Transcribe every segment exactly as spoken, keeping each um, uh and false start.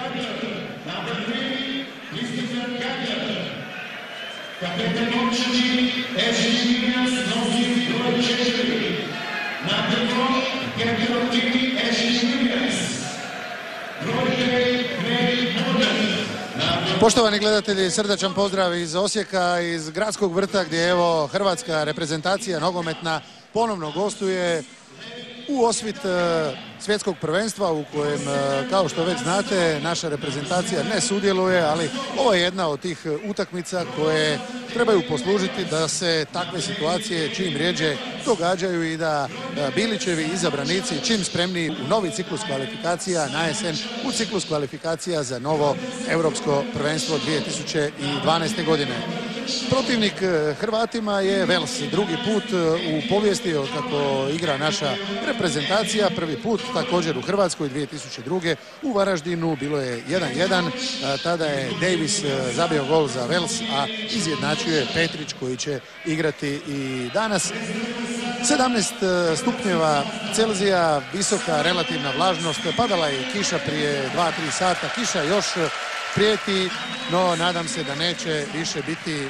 Poštovani gledatelji, srdačan pozdrav iz Osijeka, iz gradskog vrta gdje evo hrvatska reprezentacija nogometna ponovno gostuje u osvit svjetskog prvenstva u kojem, kao što već znate, naša reprezentacija ne sudjeluje, ali ovo je jedna od tih utakmica koje trebaju poslužiti da se takve situacije čim rjeđe događaju i da Bilićevi izabranici čim spremni u novi ciklus kvalifikacija na jesen, u ciklus kvalifikacija za novo europsko prvenstvo dvije tisuće dvanaeste. godine. Protivnik Hrvatima je Vels, drugi put u povijesti od kako igra naša reprezentacija, prvi put također u Hrvatskoj dvije tisuće druge. u Varaždinu bilo je jedan jedan, tada je Davis zabio gol za Vels, a izjednačuje Petrić koji će igrati i danas. sedamnaest stupnjeva Celzija, visoka relativna vlažnost, padala je kiša prije dva tri sata, kiša još prijeti, no nadam se da neće više biti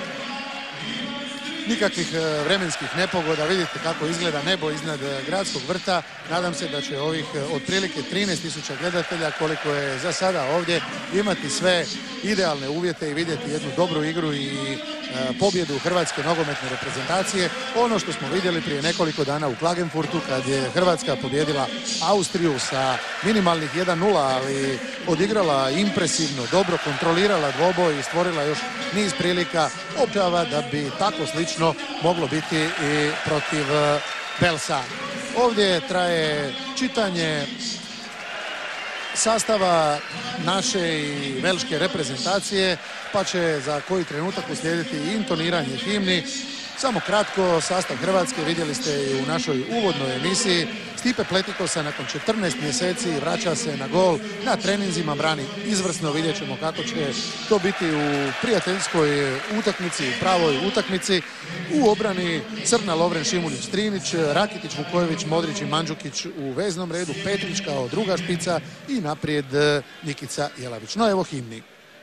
nikakvih vremenskih nepogoda. Vidite kako izgleda nebo iznad gradskog vrta. Nadam se da će ovih otprilike trinaest tisuća gledatelja koliko je za sada ovdje imati sve idealne uvjete i vidjeti jednu dobru igru i pobjedu hrvatske nogometne reprezentacije. Ono što smo vidjeli prije nekoliko dana u Klagenfurtu kad je Hrvatska pobjedila Austriju sa minimalnih jedan nula, ali odigrala impresivno, dobro kontrolirala dvoboj i stvorila još niz prilika, općava da bi tako slično moglo biti i protiv Velsa. Ovdje traje čitanje sastava naše i velške reprezentacije, pa će za koji trenutak uslijediti i intoniranje himni. Samo kratko, sastav Hrvatske vidjeli ste i u našoj uvodnoj emisiji. Stipe Pletikosa nakon četrnaest mjeseci vraća se na gol, na treninzima brani izvrsno, vidjet ćemo kako će to biti u prijateljskoj utakmici, pravoj utakmici. U obrani Crna, Lovren, Šimunić, Strinić, Rakitić, Vukojević, Modrić i Mandžukić u veznom redu, Petrić kao druga špica i naprijed Nikica Jelavić. No evo himni.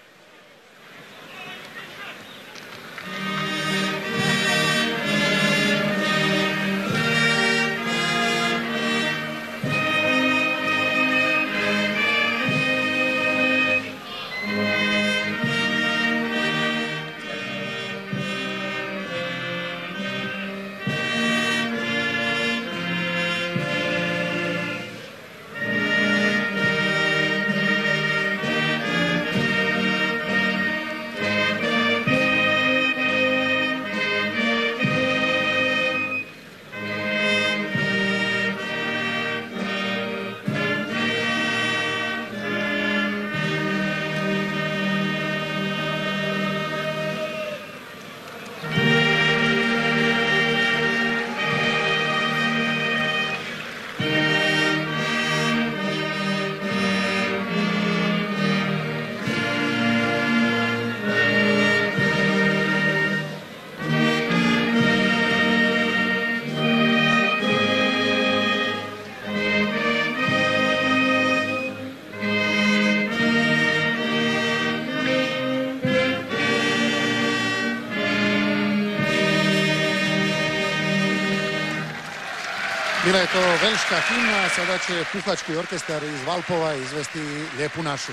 Bila je to velška himna, sada će puhački orkestar iz Valpova izvesti Lijepu našu.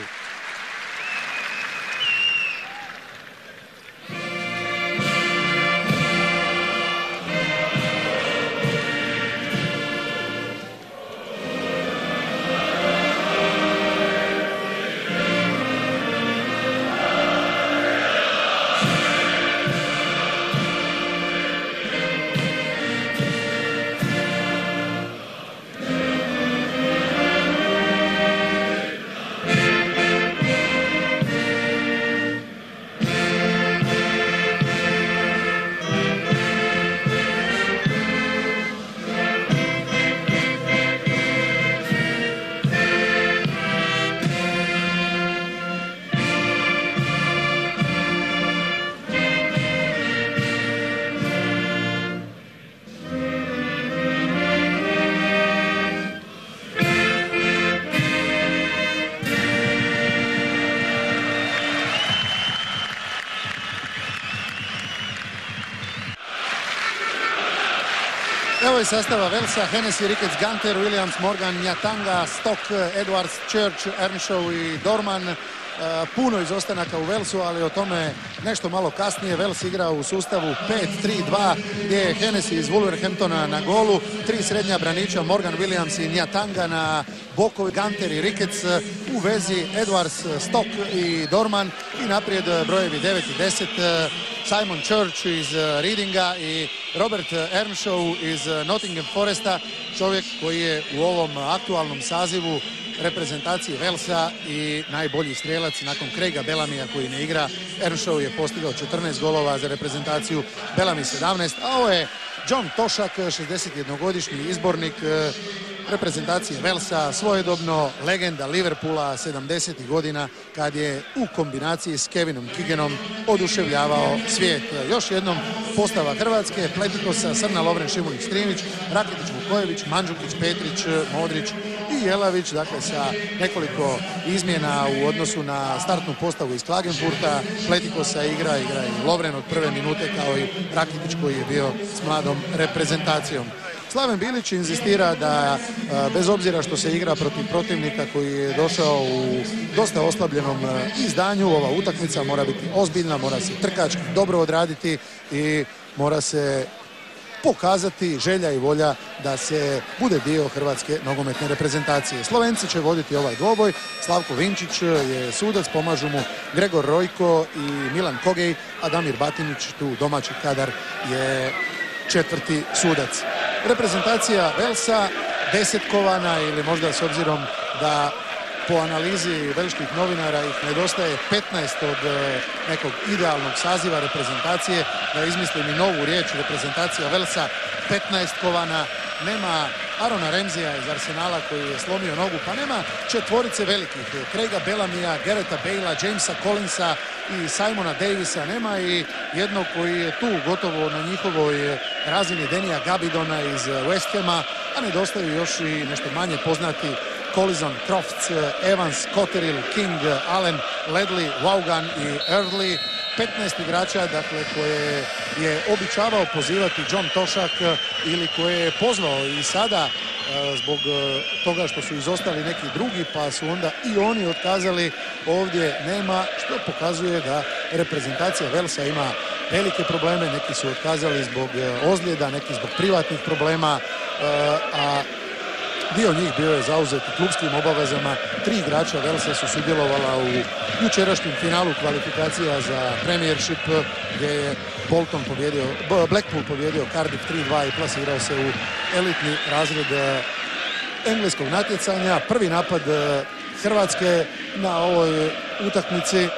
broj sastava Velsa: Hennessy, Ricketts, Gunter, Williams, Morgan, Nyatanga, Stock, Edwards, Church, Earnshaw i Dorman. Puno izostanaka u Velsu, ali o tome nešto malo kasnije. Vels igra u sustavu pet tri dva gdje je Hennessy iz Wolverhamptona na golu, tri srednja braniča Morgan, Williams i Nyatanga na bokovi, Gunter i Ricketts u vezi, Edwards, Stock i Dorman i naprijed brojevi devet i deset Simon Church iz Readinga i Robert Earnshaw iz Nottingham Foresta, čovjek koji je u ovom aktualnom sazivu reprezentacije Velsa i najbolji strijelac nakon Craiga Bellamija koji ne igra. Earnshaw je postigao četrnaest golova za reprezentaciju, Bellamy sedamnaest, a ovo je John Toshak, šezdesetjednogodišnji izbornik reprezentacije Velsa, svojedobno legenda Liverpoola sedamdesetih godina kad je u kombinaciji s Kevinom Keeganom oduševljavao svijet. Još jednom postava Hrvatske: Pletikosa, Srna, Lovren, Šimunić, Strinić, Rakitić, Vukojević, Mandžukić, Petrić, Modrić i Jelavić, dakle sa nekoliko izmjena u odnosu na startnu postavu iz Klagenfurta. Pletikosa igra, igra i Lovren od prve minute, kao i Rakitić koji je bio s mladom reprezentacijom. Slaven Bilić inzistira da bez obzira što se igra protiv protivnika koji je došao u dosta oslabljenom izdanju, ova utakmica mora biti ozbiljna, mora se trkački dobro odraditi i mora se pokazati želja i volja da se bude dio hrvatske nogometne reprezentacije. Slovenci će voditi ovaj dvoboj. Slavko Vinčić je sudac, pomažu mu Gregor Rojko i Milan Kogej, a Damir Batinić, tu domaći kadar, je četvrti sudac. Reprezentacija Velsa desetkovana, ili možda s obzirom da po analizi velških novinara ih nedostaje petnaest od nekog idealnog saziva reprezentacije, da izmislim i novu riječ, reprezentacija Velsa petnaestkovana. Nema Arona Ramseya iz Arsenala koji je slomio nogu, pa nema četvorice velikih: Craiga Bellamija, Garretha Bale'a, Jamesa Collinsa i Simona Davisa. Nema i jednog koji je tu gotovo na njihovoj razini, Denija Gabidona iz West Hama, a nedostaju još i nešto manje poznati Collison, Crofts, Evans, Cotterill, King, Allen, Ledley, Vaughan i Early. petnaest igrača, dakle, koje je običavao pozivati John Toshak ili koje je pozvao i sada zbog toga što su izostali neki drugi, pa su onda i oni otkazali. Ovdje nema, što pokazuje da reprezentacija Velsa ima velike probleme. Neki su otkazali zbog ozljeda, neki zbog privatnih problema, a dio njih bio je zauzet u klubskim obavezama. Tri igrača Velsa su sudjelovala u jučerašnjem finalu kvalifikacija za Premiership, gdje je Bolton pobjedio, Blackpool pobjedio Cardiff tri dva i plasirao se u elitni razred engleskog natjecanja. Prvi napad Hrvatske na ovoj utakmici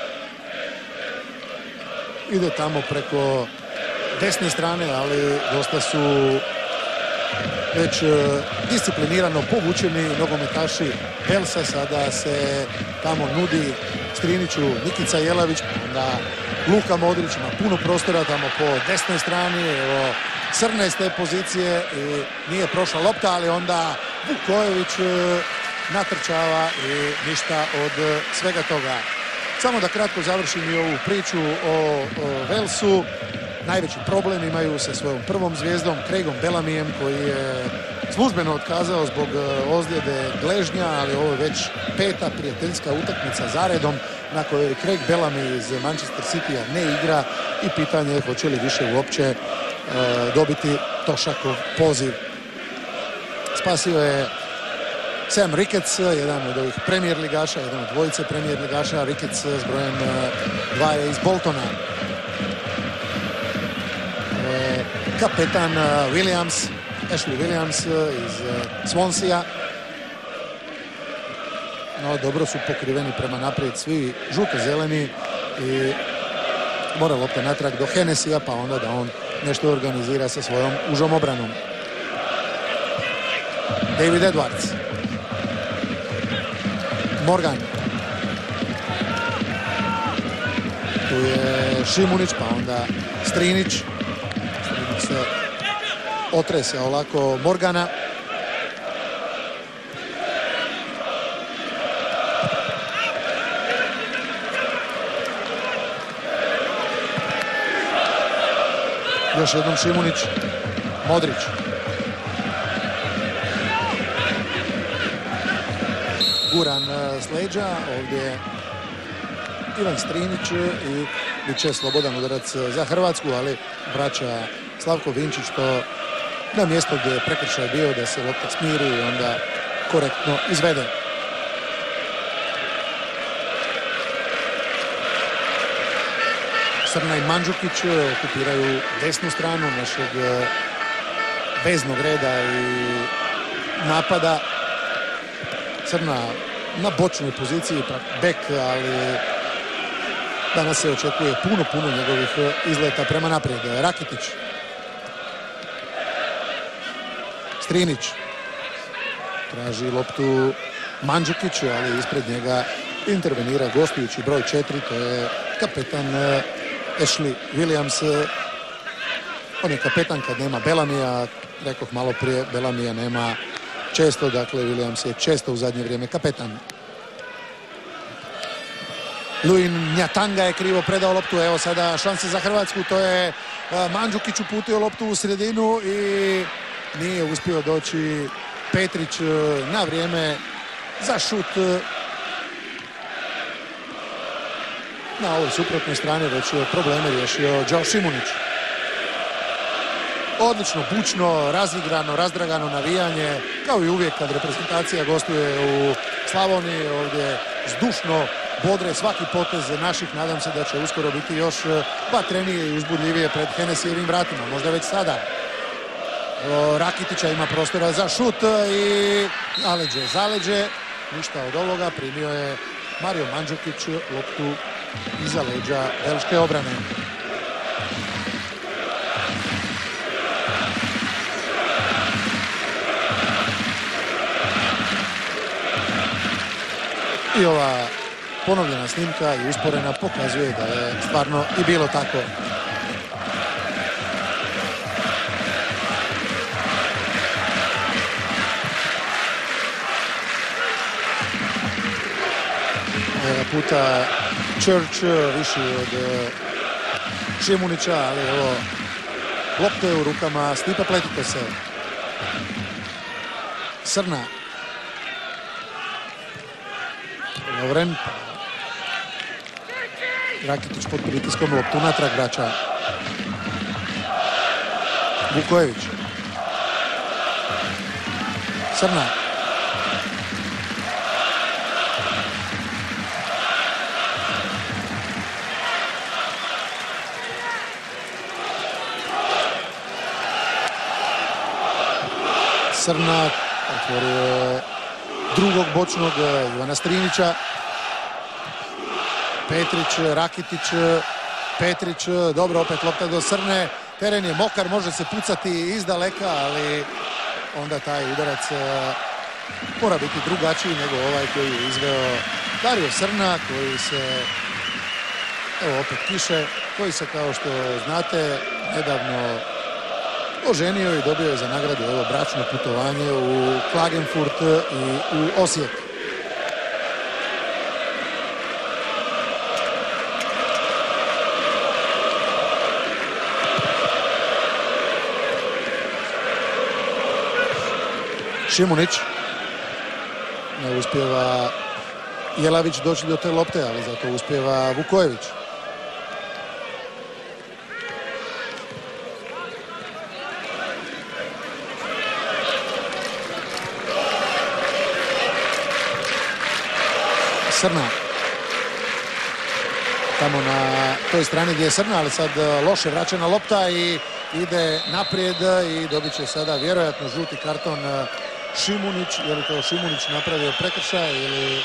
ide tamo preko desne strane, ali dosta su već disciplinirano povučeni nogometaši Velsa. Sada se tamo nudi Striniću Nikica Jelavić, onda Luka Modrić, ima puno prostora tamo po desnoj strani. Evo, Srne s te pozicije i nije prošla lopta, ali onda Vukojević natrčava i ništa od svega toga. Samo da kratko završim i ovu priču o, o Velsu. Najveći problem imaju sa svojom prvom zvijezdom Craigom Bellamijem, koji je službeno otkazao zbog ozljede gležnja, ali ovo je već peta prijateljska utakmica zaredom na kojoj Craig Bellamy iz Manchester Citya ne igra i pitanje je hoće li više uopće e, dobiti Toshakov poziv. Spasio je Sam Ricketts, jedan od ovih premijer ligaša, jedan od dvojice premijer ligaša. Ricketts s brojem dva je iz Boltona. Kapetan Williams, Ashley Williams iz Swansea. No, dobro su pokriveni prema naprijed svi žuto-zeleni i mora lopta natrag do Hennessyja, pa onda da on nešto organizira sa svojom užom obranom. David Edwards. Morgan. Tu je Šimunić, pa onda Strinić. Se otrese olako Morgana. Još jednom Šimunić. Modrić. guran s leđa. Ovdje Ivan Strinić i bit će slobodan udarac za Hrvatsku, ali vraća Slavko Vinčić to na mjesto gdje je prekršaj bio, da se lopta smiri i onda korektno izvede. Srna i Mandžukić okupiraju desnu stranu našeg veznog reda i napada. Srna na bočnoj poziciji, bek, ali danas se očekuje puno, puno njegovih izleta prema naprijed. Rakitić. Strinić. Traži loptu Mandžukić, ali ispred njega intervenira gostujući broj četiri, to je kapetan Ashley Williams. On je kapetan kad nema Bellamija, rekoh malo prije, Bellamija nema često, dakle Williams je često u zadnje vrijeme kapetan. Luin Njatanga je krivo predao loptu, evo sada šanse za Hrvatsku, to je Mandžukić uputio loptu u sredinu i nije uspio doći Petrić na vrijeme za šut. Na ovoj suprotnoj strani već je probleme riješio Đao Šimunić. Odlično, bučno, razigrano, razdragano navijanje, kao i uvijek kad reprezentacija gostuje u Slavoniji. Ovdje zdušno bodre svaki potez naših. Nadam se da će uskoro biti još vatrenije i uzbudljivije pred Henesijevim vratima, možda već sada. Rakitića ima prostora za šut i zaleđe, zaleđe. Ništa od ovoga, primio je Mario Mandžukić loptu iza leđa belške obrane. I ova ponovljena snimka i usporena pokazuje da je stvarno i bilo tako. Ovoga puta Church viši od Šimunića, ali evo lopte u rukama Stipa Pletikose. Srna. Lovren. Rakitić pod pritiskom, loptu natrag vraća Vukojević. Srna. Srna otvorio drugog bočnog Ivana Strinića. Petrić, Rakitić, Petrić, dobro, opet lopta do Srne. Teren je mokar, može se pucati iz daleka, ali onda taj udarac mora biti drugačiji nego ovaj koji je izveo Dario Srna, koji se, evo opet kiše, koji se, kao što znate, nedavno oženio i dobio je za nagradu evo bračno putovanje u Klagenfurt i u Osijek. Šimunić. Ne uspijeva Jelavić doći do te lopte, ali zato uspijeva Vukojević. Srna. Tamo na toj strani gdje je Srna, ali sad loše vraćena lopta i ide naprijed i dobit će sada vjerojatno žuti karton Šimunić. Je li to Šimunić napravio prekršaj ili...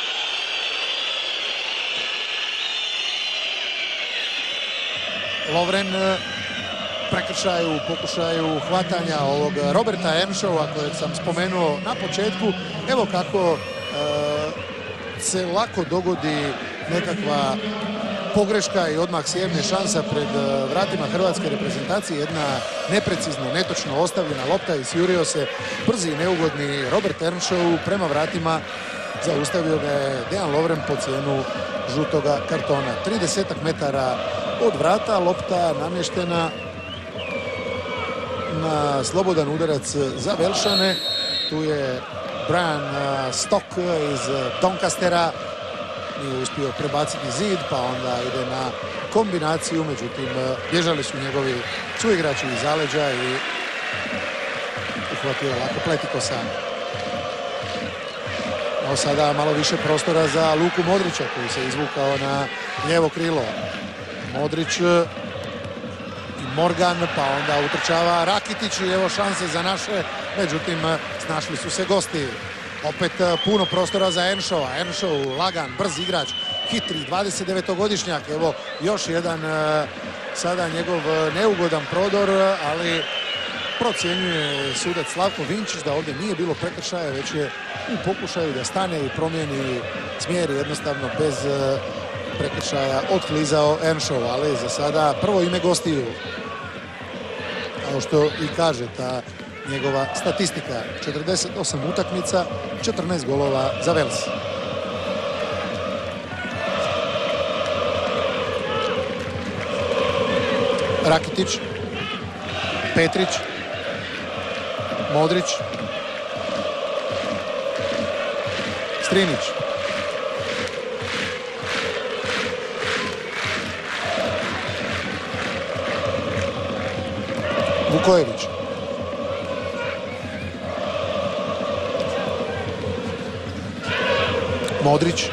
Lovren prekršaj u pokušaju hvatanja ovog Roberta Earnshawa kojeg sam spomenuo na početku. Evo kako se lako dogodi nekakva pogreška i odmah se jedne šansa pred vratima hrvatske reprezentacije. Jedna neprecizno, netočno ostavljena lopta, isjurio se brzi i neugodni Robert Earnshaw prema vratima. Zaustavio ga je Dejan Lovren po cijenu žutoga kartona. tridesetak metara od vrata, lopta namještena na slobodan udarac za Velšane. Tu je Brian Stock iz Doncastera. Nije uspio prebaciti zid, pa onda ide na kombinaciju, međutim bježali su njegovi suigrači iz zaleđa i uhvatio lako Pletikosa. Evo sada malo više prostora za Luku Modrića koji se izvukao na lijevo krilo. Modrić i Morgan, pa onda utrčava Rakitić i evo šanse za naše, međutim snašli su se gosti. Opet puno prostora za Enšova. Enšov, lagan, brz igrač, hitri, dvadesetdevetogodišnjak. Evo još jedan sada njegov neugodan prodor, ali procjenjuje sudac Slavko Vinčić da ovdje nije bilo prekršaja, već je u pokušaju da stane i promijeni smjer, jednostavno bez prekršaja otklizao Enšov, ali za sada prvo ime gostiju. Kao što i kaže ta njegova statistika, četrdeset osam utakmica, četrnaest golova za Vels. Rakitić, Petrić, Modrić, Strinić. Vukojević. Modrić.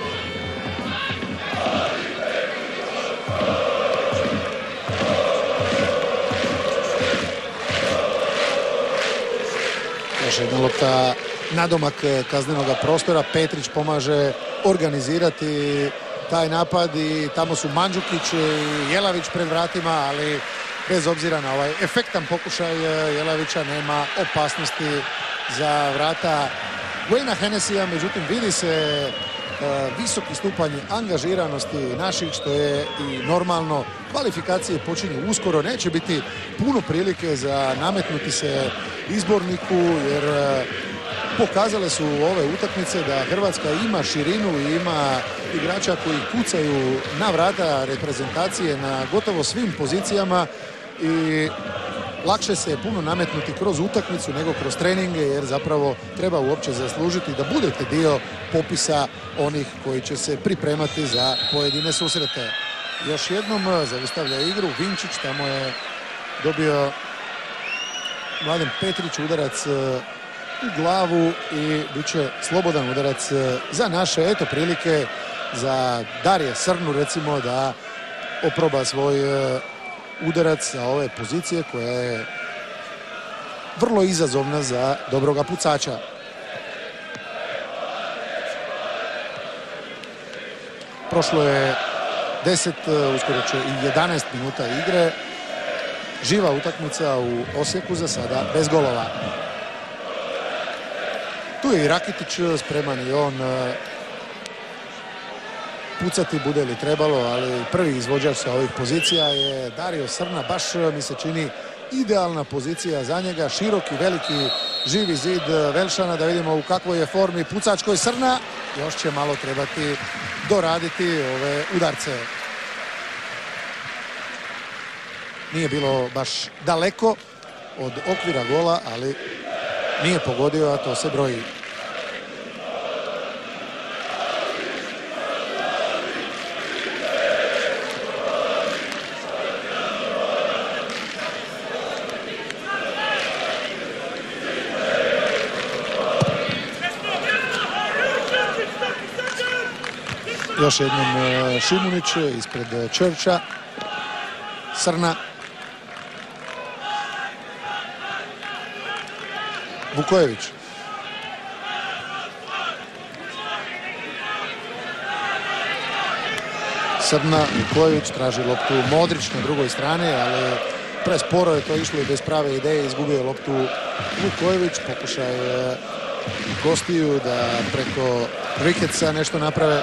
Još jedna lopta nadomak kaznenoga prostora. Petrić pomaže organizirati taj napad i tamo su Mandžukić i Jelavić pred vratima, ali bez obzira na ovaj efektan pokušaj Jelavića nema opasnosti za vrata Wayna Hennessyja, međutim vidi se visoki stupanj angažiranosti naših, što je i normalno. Kvalifikacije počinju uskoro, neće biti puno prilike za nametnuti se izborniku, jer pokazale su ove utakmice da Hrvatska ima širinu i ima igrača koji kucaju na vrata reprezentacije na gotovo svim pozicijama i lakše se je puno nametnuti kroz utakmicu nego kroz treninge, jer zapravo treba uopće zaslužiti da budete dio popisa onih koji će se pripremati za pojedine susrete. Još jednom zaustavlja igru Vinčić, tamo je dobio Mladen Petrić udarac u glavu i bit će slobodan udarac za naše. Eto prilike za Darija Srnu recimo da oproba svoj udarac sa ove pozicije koja je vrlo izazovna za dobroga pucača. Prošlo je deset, uskoro će i jedanaest minuta igre. Živa utakmica u Osijeku, za sada bez golova. Tu je i Rakitić spreman i on pucati bude li trebalo, ali prvi izvođač sa ovih pozicija je Dario Srna. Baš mi se čini idealna pozicija za njega. Široki, veliki, živi zid Velšana. Da vidimo u kakvoj je formi pucač koji Srna. Još će malo trebati doraditi ove udarce. Nije bilo baš daleko od okvira gola, ali nije pogodio, a to se broji. Još jednom Šimunić ispred Čerča. Srna. Vukojević. Srna, Vukojević traži loptu. Modrić na drugoj strani, ali presporo je to išlo i bez prave ideje. Izgubio je loptu Vukojević. Pokušaj gostiju da preko Riketsa nešto naprave.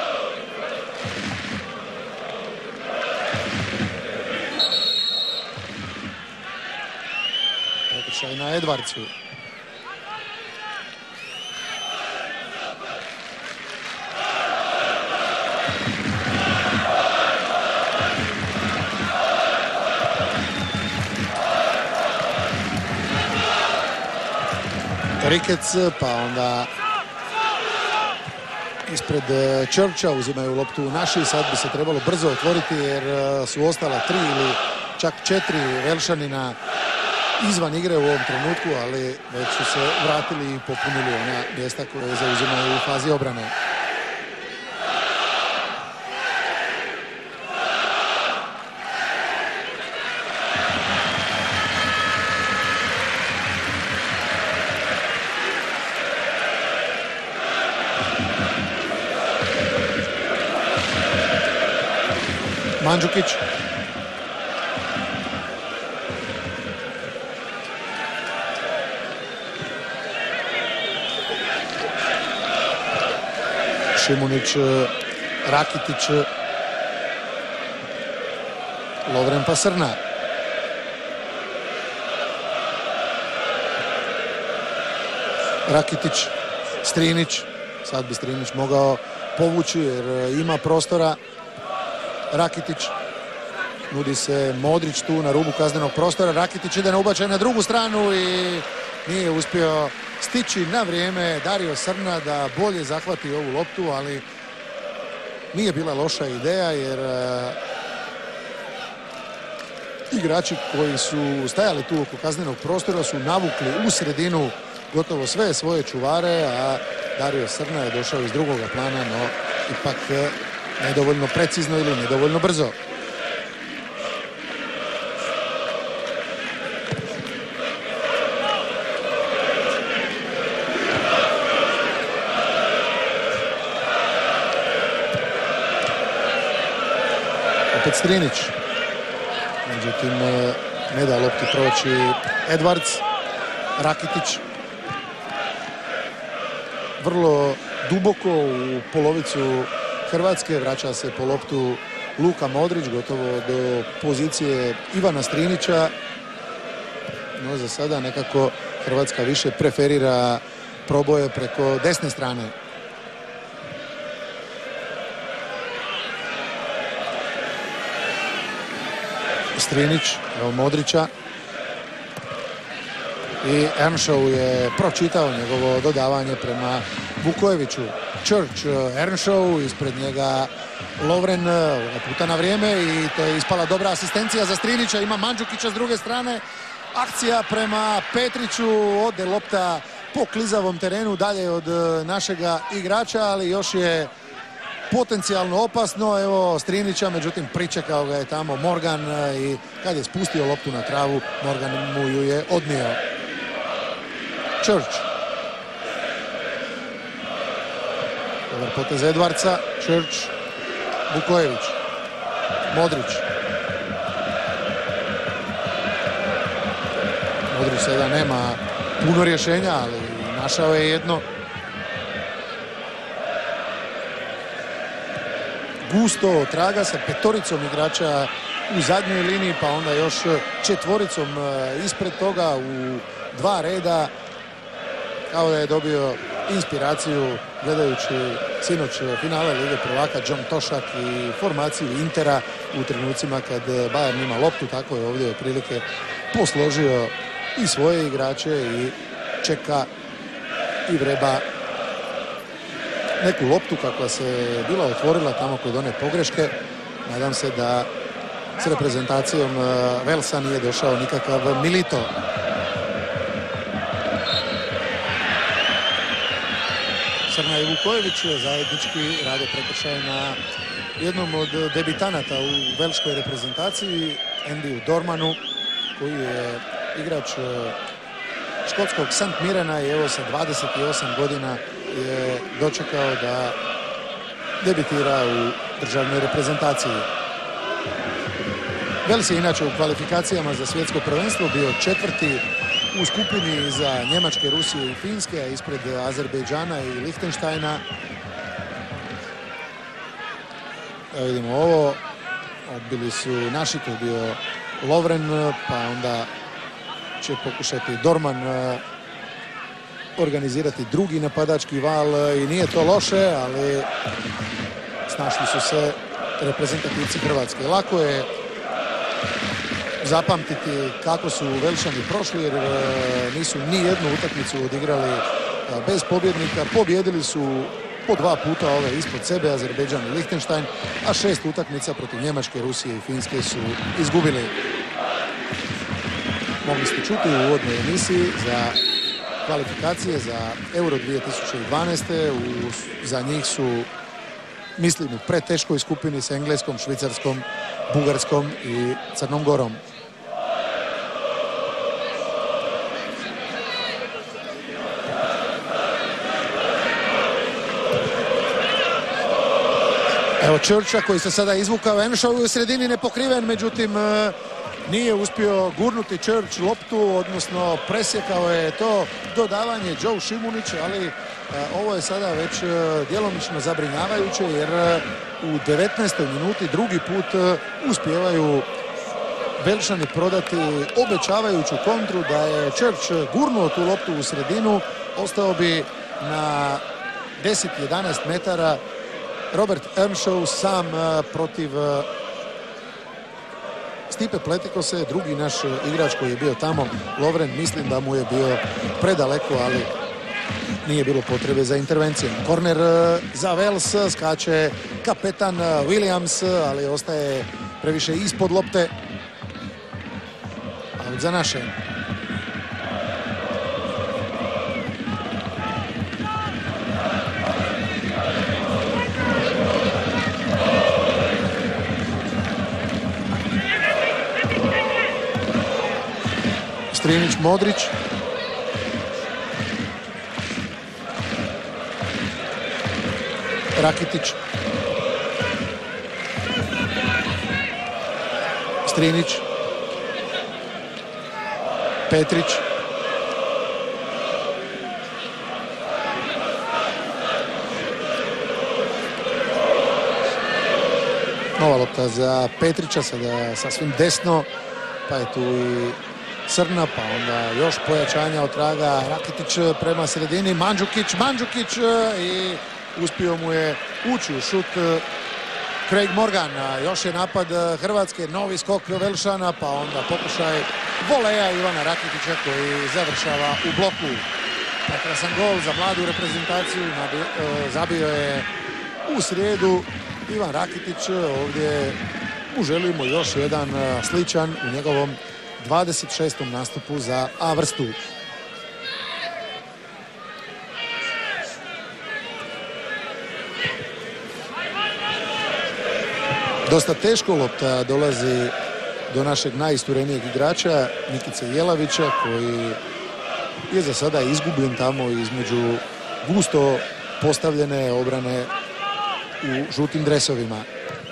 Prekršaj na Edvardsu. Rikec, pa onda ispred Črča, uzimaju loptu naši, sad bi se trebalo brzo otvoriti jer su ostala tri ili čak četiri Velšanina izvan igre u ovom trenutku, ali već su se vratili i popunili ona mjesta koje zauzimaju u fazi obrane. Mandžukić. Šimunić, Rakitić, Lovren pa Srna. Rakitić, Strinić. Sad bi Strinić mogao povući jer ima prostora. Rakitić, nudi se Modrić tu na rubu kaznenog prostora. Rakitić ide na ubačaj na drugu stranu i nije uspio stići na vrijeme Dario Srna da bolje zahvati ovu loptu, ali nije bila loša ideja jer uh, igrači koji su stajali tu oko kaznenog prostora su navukli u sredinu gotovo sve svoje čuvare, a Dario Srna je došao iz drugoga plana, no ipak uh, nedovoljno precizno ili nedovoljno brzo. Opet Strinić. Međutim, ne da lopti proći Edwards. Rakitić. Vrlo duboko u polovicu Hrvatske, vraća se po loptu Luka Modrić, gotovo do pozicije Ivana Strinića. No za sada nekako Hrvatska više preferira proboje preko desne strane. Strinić, evo Modrića. I Earnshaw je pročitao njegovo dodavanje prema Vukojeviću. Church, Earnshaw, ispred njega Lovren, puta na vrijeme i to je ispala dobra asistencija za Strinića. Ima Mandžukića s druge strane. Akcija prema Petriću, ode lopta po klizavom terenu dalje od našega igrača, ali još je potencijalno opasno. Evo Strinića, međutim pričekao ga je tamo Morgan i kad je spustio loptu na travu, Morgan mu ju je odnio. Church. Dobar potez Edwardsa. Church. Vukojević. Modrić. Modrić sada nema puno rješenja, ali našao je jedno. Gusto traga sa petoricom igrača u zadnjoj liniji, pa onda još četvoricom ispred toga u dva reda. Kao da je dobio inspiraciju gledajući sinoć finale Lige prvaka John Tošak i formaciju Intera u trenucima kad Bayern ima loptu. Tako je ovdje otprilike posložio i svoje igrače i čeka i vreba neku loptu kakva se bila otvorila tamo kod one pogreške. Nadam se da s reprezentacijom Velsa nije došao nikakav Milito. Srna i Vukojević zajednički rade prekršaj na jednom od debitanata u velškoj reprezentaciji, Andyu Dormanu, koji je igrač škotskog Sant Mirena i evo sa dvadeset osam godina je dočekao da debitira u državnoj reprezentaciji. Vels je inače u kvalifikacijama za svjetsko prvenstvo bio četvrti u skupini za Njemačke, Rusije i Finske, a ispred Azerbejdžana i Lihtenštajna. Evo vidimo ovo, odbili su naši, to je bio Lovren, pa onda će pokušati Dorman organizirati drugi napadački val i nije to loše, ali snašli su se reprezentativci Hrvatske. Lako je zapamtiti kako su Velšani prošli jer nisu ni jednu utakmicu odigrali bez pobjednika. Pobjedili su po dva puta ove ispod sebe, Azerbejdžan i Lihtenštajn, a šest utakmica protiv Njemačke, Rusije i Finske su izgubili. Mogli ste čuti u uvodnoj emisiji za kvalifikacije za Euro dvije tisuće dvanaeste. U, za njih su, mislim, u preteškoj skupini s Engleskom, Švicarskom, Bugarskom i Crnom Gorom. Evo Churcha koji se sada izvukao, Earnshaw u sredini nepokriven, međutim nije uspio gurnuti Church loptu, odnosno presjekao je to dodavanje Joe Šimunić, ali ovo je sada već djelomično zabrinjavajuće jer u devetnaestoj minuti drugi put uspijevaju Velšani prodati obećavajuću kontru. Da je Church gurnuo tu loptu u sredinu, ostao bi na deset jedanaest metara Robert Earnshaw sam protiv Stipe Pletikose, drugi naš igrač koji je bio tamo. Lovren, mislim da mu je bio predaleko, ali nije bilo potrebe za intervencijom. Korner za Vels, skače kapetan Williams, ali ostaje previše ispod lopte. Out za naše. Strinić, Modrić. Rakitić. Strinić. Petrić. Nova lopta za Petrića, sada sasvim desno, pa je tu i Crna, pa onda još pojačanja od traga. Rakitić prema sredini, Mandžukić, Mandžukić i uspio mu je ući u šut Craig Morgan. Još je napad Hrvatske, novi skok Velšana, pa onda pokušaj voleja Ivana Rakitića koji završava u bloku. Prekrasan gol za mladu reprezentaciju, zabio je u srijedu Ivan Rakitić. Ovdje mu želimo još jedan sličan u njegovom dvadeset šestom nastupu za A vrstu. Dosta teško lopta dolazi do našeg najisturenijeg igrača Nikice Jelavića, koji je za sada izgubljen tamo između gusto postavljene obrane u žutim dresovima.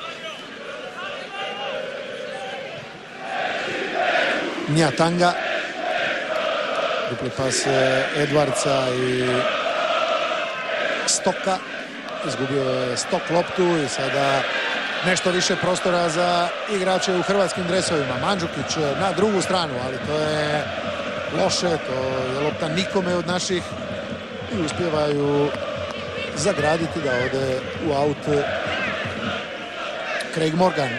Njatanga, dupli pas Edvardsa i Stoka, izgubio je Stok loptu i sada nešto više prostora za igrače u hrvatskim dresovima. Mandžukić na drugu stranu, ali to je loše, to je lopta nikome od naših i uspijevaju zagraditi da ode u aut Craig Morgan.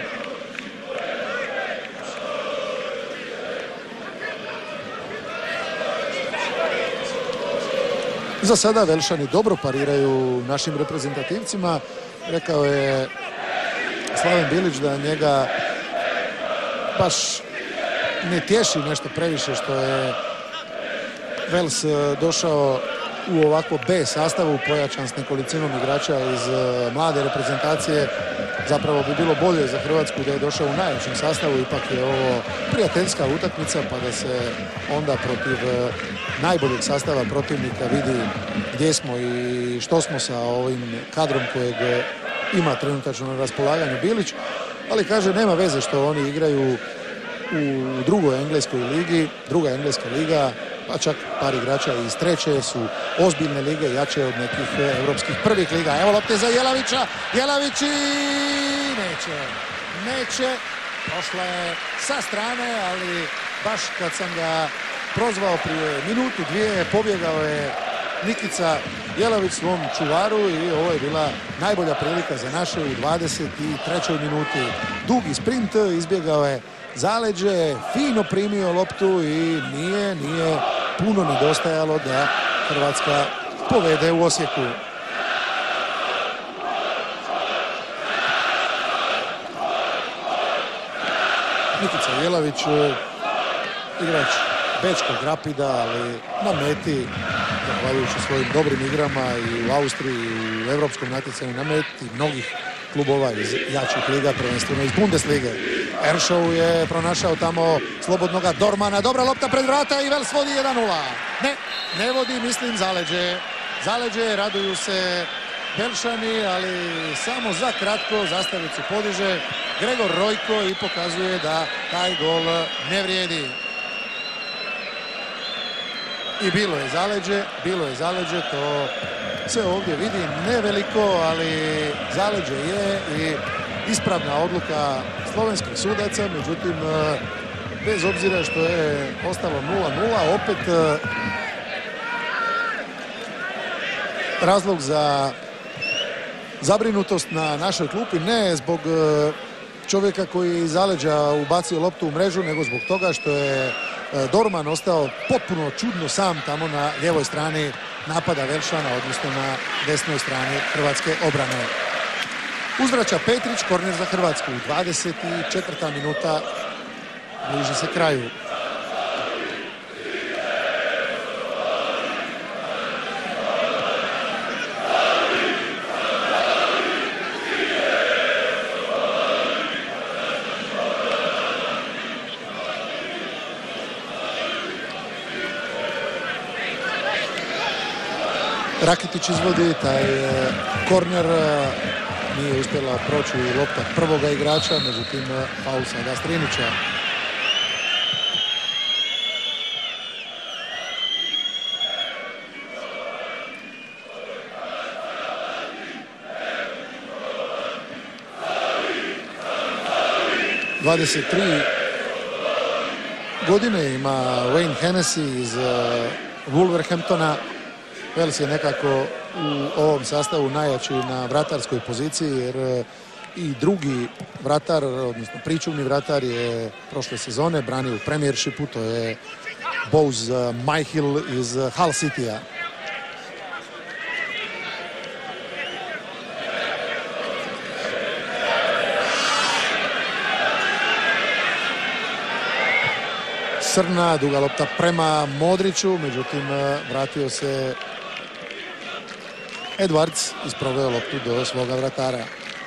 Za sada Velšani dobro pariraju našim reprezentativcima. Rekao je Slaven Bilić da njega baš ne tješi nešto previše što je Vels došao u ovako B sastavu, pojačan s nekolicinom igrača iz mlade reprezentacije. Zapravo bi bilo bolje za Hrvatsku da je došao u najjačem sastavu, ipak je ovo prijateljska utakmica pa da se onda protiv najboljeg sastava protivnika vidi gdje smo i što smo sa ovim kadrom kojeg ima trenutačno na raspolaganju Bilić, ali kaže nema veze što oni igraju u drugoj engleskoj ligi, druga engleska liga, pa čak par igrača iz treće su ozbiljne lige, jače od nekih evropskih prvih liga. Evo lopte za Jelavića, Jelavić i neće, neće, prošla je sa strane, ali baš kad sam ga prozvao prije minutu, dvije, pobjegao je Nikica Jelavić svom čuvaru i ovo je bila najbolja prilika za naše u dvadeset trećoj minuti. Dugi sprint, izbjegao je zaleđe, fino primio loptu i nije, nije puno nedostajalo da Hrvatska povede u Osijeku. Nikica Jelavić, igrač bečkog Rapida, ali na meti, zahvaljujući svojim dobrim igrama i u Austriji i u evropskom natjecanju, na meti mnogih klubova iz jačih liga, prvenstveno iz Bundeslige. Eršov je pronašao tamo slobodnoga Dormana, dobra lopta pred vrata i Vels vodi jedan nula. Ne, ne vodi, mislim, zaleđe. Zaleđe, raduju se Belšani, ali samo za kratko zastavicu podiže Gregor Rojko i pokazuje da taj gol ne vrijedi. I bilo je zaleđe, bilo je zaleđe, to se ovdje vidi neveliko, ali zaleđe je i ispravna odluka slovenskih sudaca, međutim, bez obzira što je ostalo nula nula, opet razlog za zabrinutost na našoj klupi, ne zbog čovjeka koji je iz zaleđa ubacio loptu u mrežu, nego zbog toga što je Dorman ostao potpuno čudno sam tamo na lijevoj strani napada Velšana, odnosno na desnoj strani hrvatske obrane. Uzvraća Petrić, korner za Hrvatsku. dvadeset četvrta minuta, bliži se kraju. Rakitić izvodi taj korner, nije uspjela proći lopta prvoga igrača, međutim faul sada Strinića. dvadeset tri godine ima Wayne Hennessy iz Wolverhamptona. Vels je nekako u ovom sastavu najjači na vratarskoj poziciji, jer i drugi vratar, odnosno pričuvni vratar, je prošle sezone branio u Premiershipu, to je Bose Myhill iz Hull Citya. Srna, duga lopta prema Modriću, međutim vratio se Edwards, isproveo loptu do svoga vratara.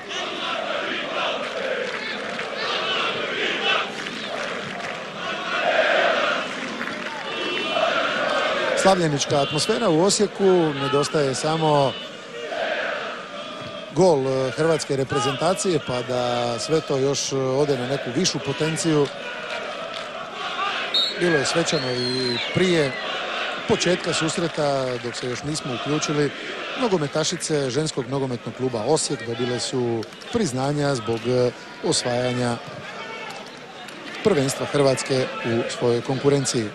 Slavljenička atmosfera u Osijeku, nedostaje samo gol hrvatske reprezentacije, pa da sve to još ode na neku višu potenciju. Bilo je svečano i prije početka susreta, dok se još nismo uključili. Nogometašice ženskog nogometnog kluba Osijek dobile su priznanja zbog osvajanja prvenstva Hrvatske u svojoj konkurenciji.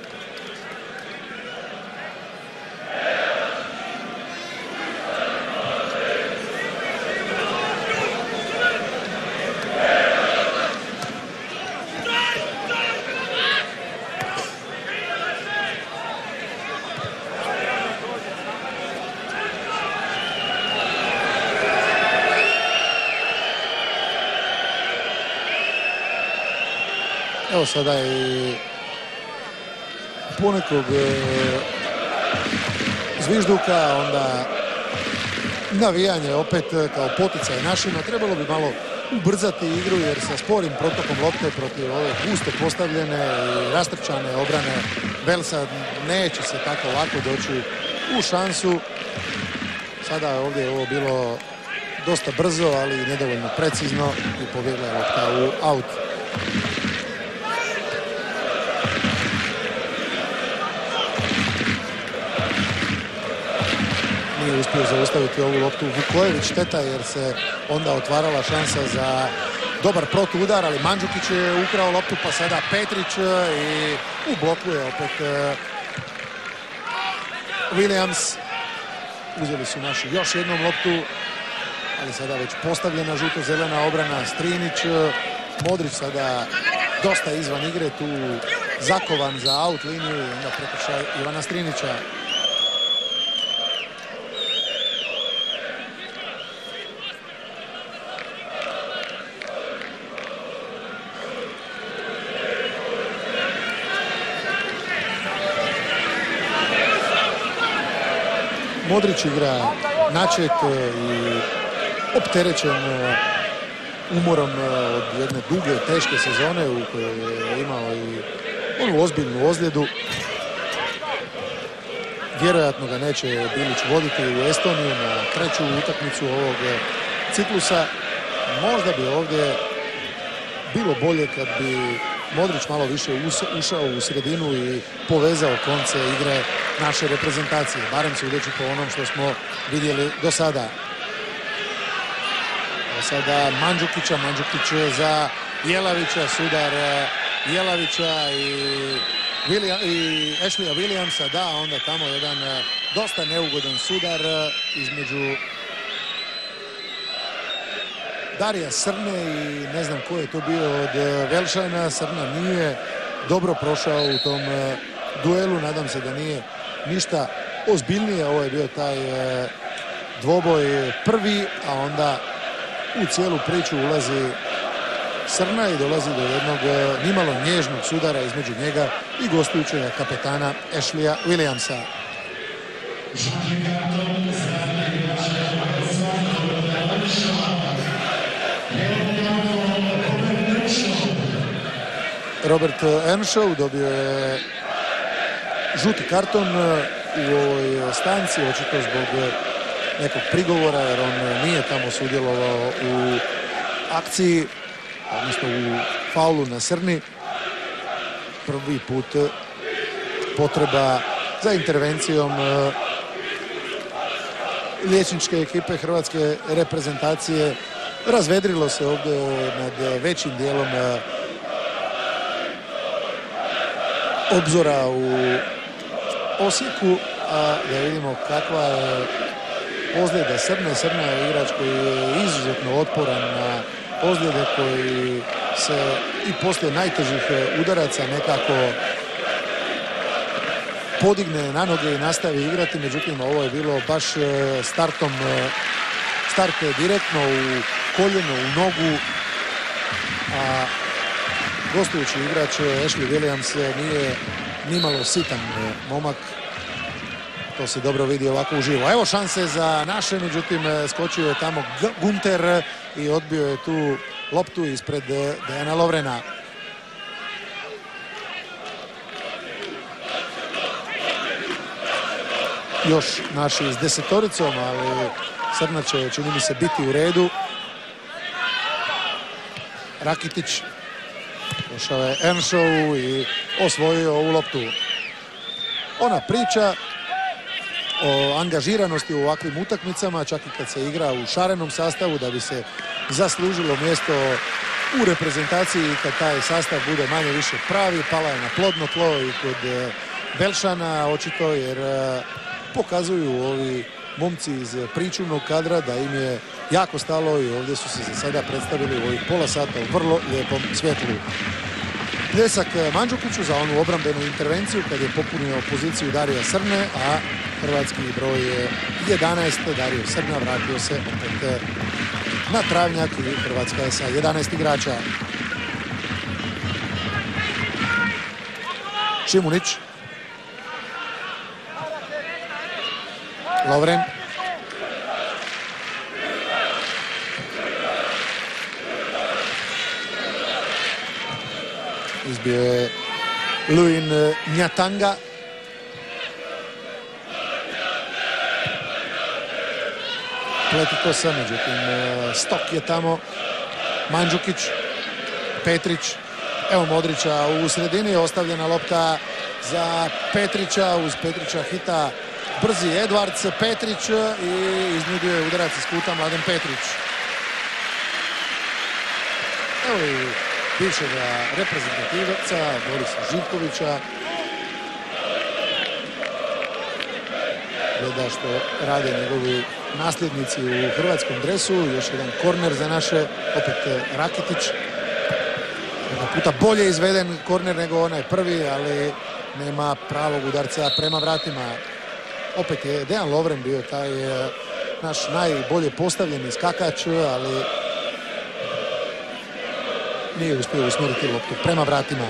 Evo sada i ponekog zvižduka, onda navijanje opet kao poticaj našima. Trebalo bi malo ubrzati igru, jer sa sporim protokom lopte protiv ove gusto postavljene i rastrčane obrane Velsa neće se tako lako doći u šansu. Sada ovdje je ovo bilo dosta brzo, ali nedovoljno precizno i pobjegla je lopta u aut. Nije uspio zaustaviti ovu loptu Vukojević, šteta, jer se onda otvarala šansa za dobar protuudar, ali Mandžukić je ukrao loptu, pa sada Petrić i u bloku je opet Williams. Uzeli su naši još jednom loptu, ali sada već postavljena žuto-zelena obrana. Strinić, Modrić sada dosta izvan igre, tu zakovan za out liniju i onda prekršaj Ivana Strinića. Modrić igra načet i opterećen umorom od jedne duge, teške sezone u kojoj je imao i onu ozbiljnu ozljedu. Vjerojatno ga neće Bilić voditi u Estoniju na treću utakmicu ovog ciklusa. Možda bi ovdje bilo bolje kad bi Modrić malo više ušao u sredinu i povezao konce igre naše reprezentacije, barem sudeći po onom što smo vidjeli do sada. Do sada Mandžukića, Mandžukić za Jelavića, sudar Jelavića i, William, i Ashleya Williamsa, da, onda tamo jedan dosta neugodan sudar između Darija Srne i ne znam ko je to bio od Velšana. Srna nije dobro prošao u tom duelu, nadam se da nije ništa ozbiljnije. Ovo je bio taj dvoboj prvi, a onda u cijelu priču ulazi Srna i dolazi do jednog nimalo nježnog sudara između njega i gostujućega kapetana Ashleya Williamsa. Robert Earnshaw dobio je žuti karton u ovoj stanci, očito zbog nekog prigovora, jer on nije tamo sudjelovao u akciji, odnosno u faulu na Srni. Prvi put potreba za intervencijom liječničke ekipe hrvatske reprezentacije. Razvedrilo se ovdje nad većim dijelom obzora u Osijeku, a da vidimo kakva je ozljeda Srne. Srna je igrač koji je izuzetno otporan na ozljede, koji se i poslije najtežih udaraca nekako podigne na noge i nastavi igrati. Međutim, ovo je bilo baš startom, start je direktno u koljeno, u nogu, a gostujući igrač Ashleya Williams nije nimalo sitan momak. To se dobro vidi ovako uživo. Evo šanse za naše, međutim skočio je tamo Gunter i odbio je tu loptu ispred Dejana Lovrena. Još naši s desetoricom, ali Srna će, čini mi se, biti u redu. Rakitić. Došao je Earnshaw i osvojio ovu loptu. Ona priča o angažiranosti u ovakvim utakmicama, čak i kad se igra u šarenom sastavu, da bi se zaslužilo mjesto u reprezentaciji i kad taj sastav bude manje više pravi. Pala je na plodno tlo i kod Belšana, očito, jer pokazuju ovi momci iz pričuvnog kadra da im je jako stalo i ovdje su se za sada predstavili u ovih pola sata u vrlo lijepom svjetlu. Pljesak Mandžukiću za onu obrambenu intervenciju kad je popunio poziciju Darija Srne, a hrvatski broj je jedanaest. Dario Srna vratio se opet na travnjak i Hrvatska je sa jedanaest igrača. Šimunić. Lovren. Izbio je Luin Njatanga. Pletikosa, međutim Stok je tamo. Mandžukić, Petrić. Evo Modrića u sredini, ostavljena lopta za Petrića, uz Petrića hita brzi Edwards. Petrić i iznudio je udarac iz kuta Mladen Petrić. Evo i bivšega reprezentativca Borisa Živkovića. Gleda što rade njegovi nasljednici u hrvatskom dresu. Još jedan korner za naše, opet Rakitić. Jedna puta bolje izveden korner nego onaj prvi, ali nema pravog udarca prema vratima. Opet je Dejan Lovren bio taj naš najbolje postavljeni skakač, ali nije uspio usmjeriti loptu prema vratima.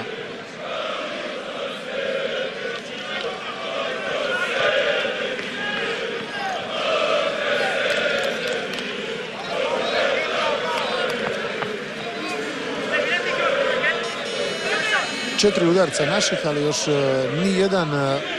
četiri udarca naših, ali još ni jedan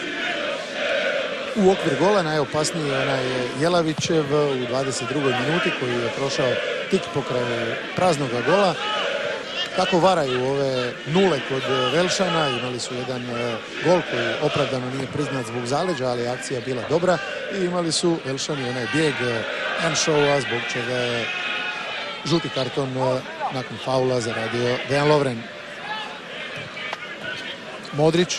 u okvir gola. Najopasniji je onaj Jelavićev u dvadeset drugoj minuti koji je prošao tik pokraj praznog gola. Tako varaju ove nule kod Velšana. Imali su jedan gol koji opravdano nije priznat zbog zaleđa, ali akcija je bila dobra. I imali su Velšani onaj bijeg Enšova, zbog čega je žuti karton nakon faula zaradio Dejan Lovren. Modrić.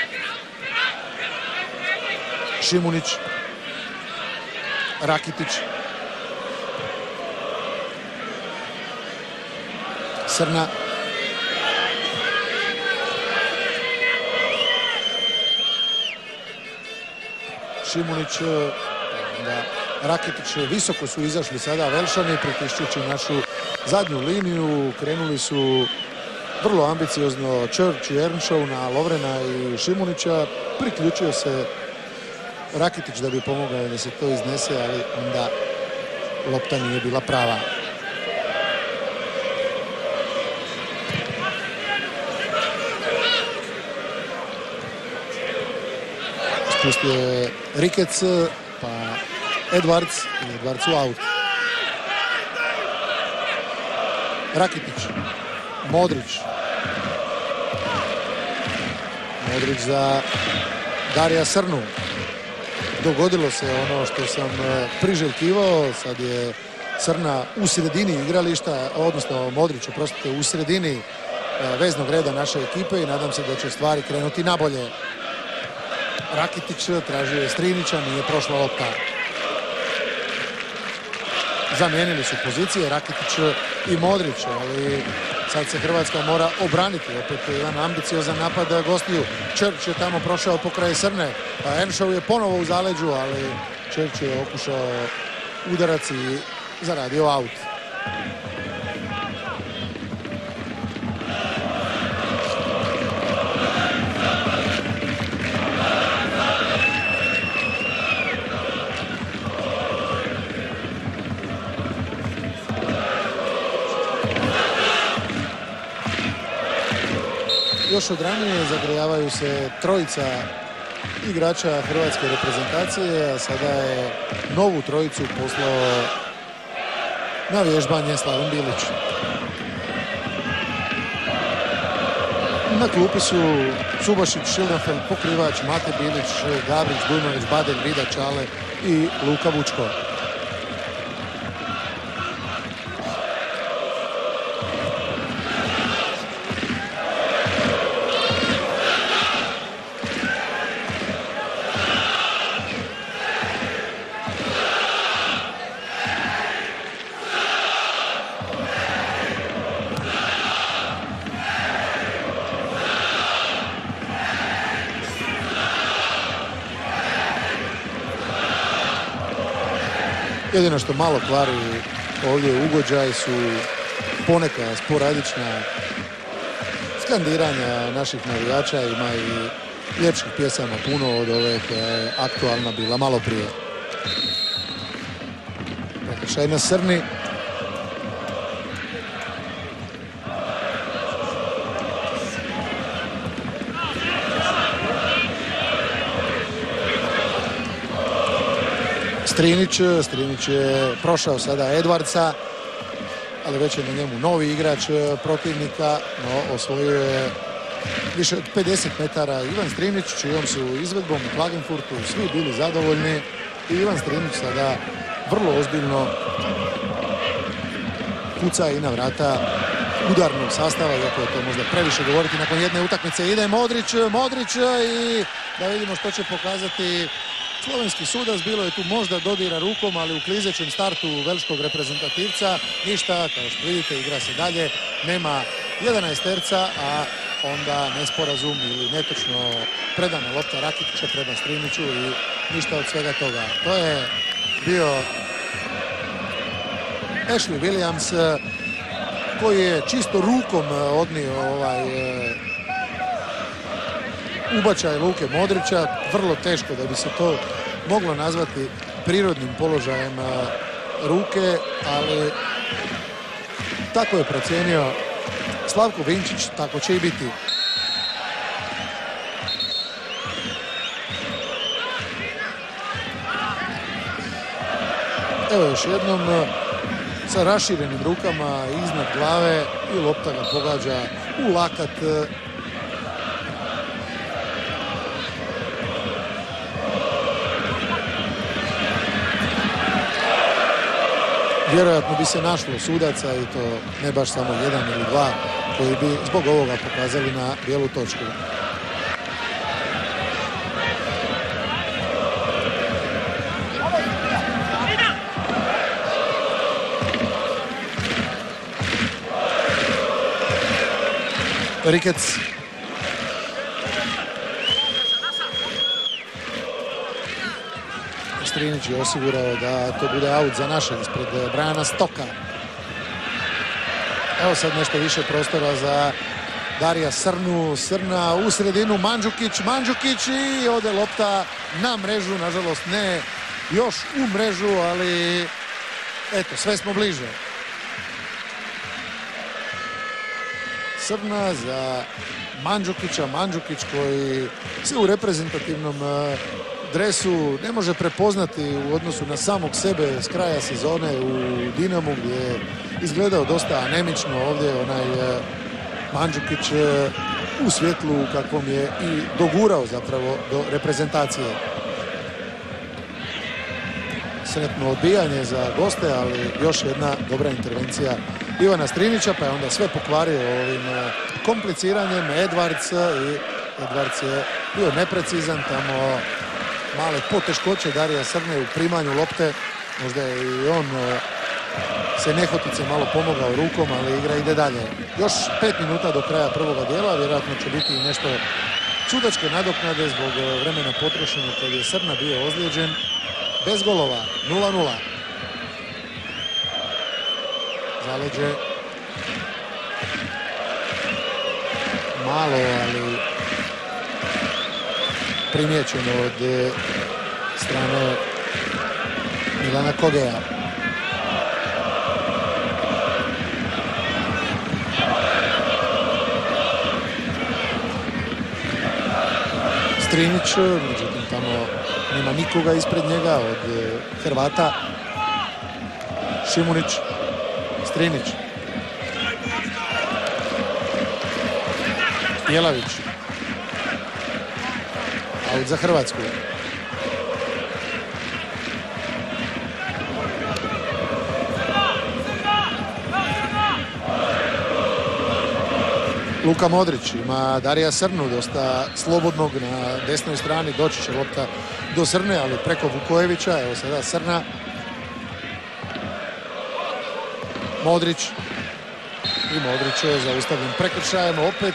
Šimunić. Rakitić. Srna. Šimunić. Da. Rakitić. Visoko su izašli sada Velšani, pritišćući našu zadnju liniju. Krenuli su vrlo ambiciozno Črč i Ernšov na Lovrena i Šimunića. Priključio se Rakitić da bi pomogao da se to iznese, ali onda lopta nije bila prava. Spustio je Rikec, pa Edwards i Edwards u aut. Rakitić. Modrić. Modrić za Darija Srnu. Dogodilo se ono što sam priželjkivao. Sad je Srna u sredini igrališta, odnosno Modrić, oprostite, u sredini veznog reda naše ekipe i nadam se da će stvari krenuti nabolje. Rakitić tražio je Strinića, nije prošla lopta. Zamijenili su pozicije Rakitić i Modrić, ali sad se Hrvatska mora obraniti. Opet jedan ambiciozan napad gostiju. Črč je tamo prošao pokraj Srne. Enšov je ponovo u zaleđu, ali Črč je okušao udarac i zaradio aut. Još od ranije zagrijavaju se trojica igrača hrvatske reprezentacije, a sada je novu trojicu poslao na vježbanje Slaven Bilić. Na klupi su Cubašić, Šildenfeld, pokrivač, Mate Bilić, Gabrić, Bujnović, Badel, Vida, Čale i Luka Vučko. Jedino što malo kvari ovdje ugođaj su poneka sporadična skandiranja naših navijača. Ima i ljepših pjesama puno od ove koja je aktualna bila malo prije. Prekršaj na Srni. Strinić, Strinić je prošao sada Edwardsa, ali već je na njemu novi igrač protivnika, no osvojio je više od pedeset metara Ivan Strinić, čijom su izvedbom u Klagenfurtu svi bili zadovoljni i Ivan Strinić sada vrlo ozbiljno kuca i na vrata udarnog sastava, iako je to možda previše govoriti nakon jedne utakmice. Ide Modrić, Modrić i da vidimo što će pokazati slovenski sudac. Bilo je tu možda dodira rukom, ali u klizećem startu velškog reprezentativca ništa, kao što vidite igra se dalje, nema jedanaesterca, a onda nesporazum ili netočno predana lopta Rakitića prema Striniću i ništa od svega toga. To je bio Ashley Williams koji je čisto rukom odnio ovaj ubačaj Luke Modrića. Vrlo teško da bi se to moglo nazvati prirodnim položajem ruke, ali tako je procijenio Slavko Vinčić, tako će i biti. Evo još jednom sa raširenim rukama iznad glave i lopta ga pogađa u lakat. Vjerojatno bi se našlo sudaca i to ne baš samo jedan ili dva koji bi zbog ovoga pokazali na bijelu točku. Rikec. Strinić je osigurao da to bude aut za naše ispred Brajana Stoka. Evo sad nešto više prostora za Darija Srnu. Srna u sredinu, Mandžukić, Mandžukić i ode lopta na mrežu. Nažalost ne još u mrežu, ali eto, sve smo bliže. Srna za Mandžukića. Mandžukić koji se u reprezentativnom dresu ne može prepoznati u odnosu na samog sebe s kraja sezone u Dinamu gdje je izgledao dosta anemično. Ovdje onaj Mandžukić u svjetlu kakvom je i dogurao zapravo do reprezentacije. Sretno odbijanje za goste, ali još jedna dobra intervencija Ivana Strinića, pa je onda sve pokvario ovim kompliciranjem. Edwards i Edwards je bio neprecizan tamo. Male poteškoće Darija Srne u primanju lopte. Možda je i on se nehotice malo pomogao rukom, ali igra ide dalje. Još pet minuta do kraja prvoga dijela. Vjerojatno će biti i nešto sudačke nadoknade zbog vremena potrošenog kad je Srna bio ozlijeđen. Bez golova. nula nula. Zaleđe. Malo, ali primijećeno od strane Milana Kogeja. Strinić, međutim tamo nema nikoga ispred njega od Hrvata. Šimunić, Strinić, Jelavić. Aut za Hrvatsku. Luka Modrić ima Darija Srnu dosta slobodnog na desnoj strani. Doći će lopta do Srne, ali preko Vukojevića. Evo sada Srna. Modrić. I Modrić je zaustavljen prekršajem. Opet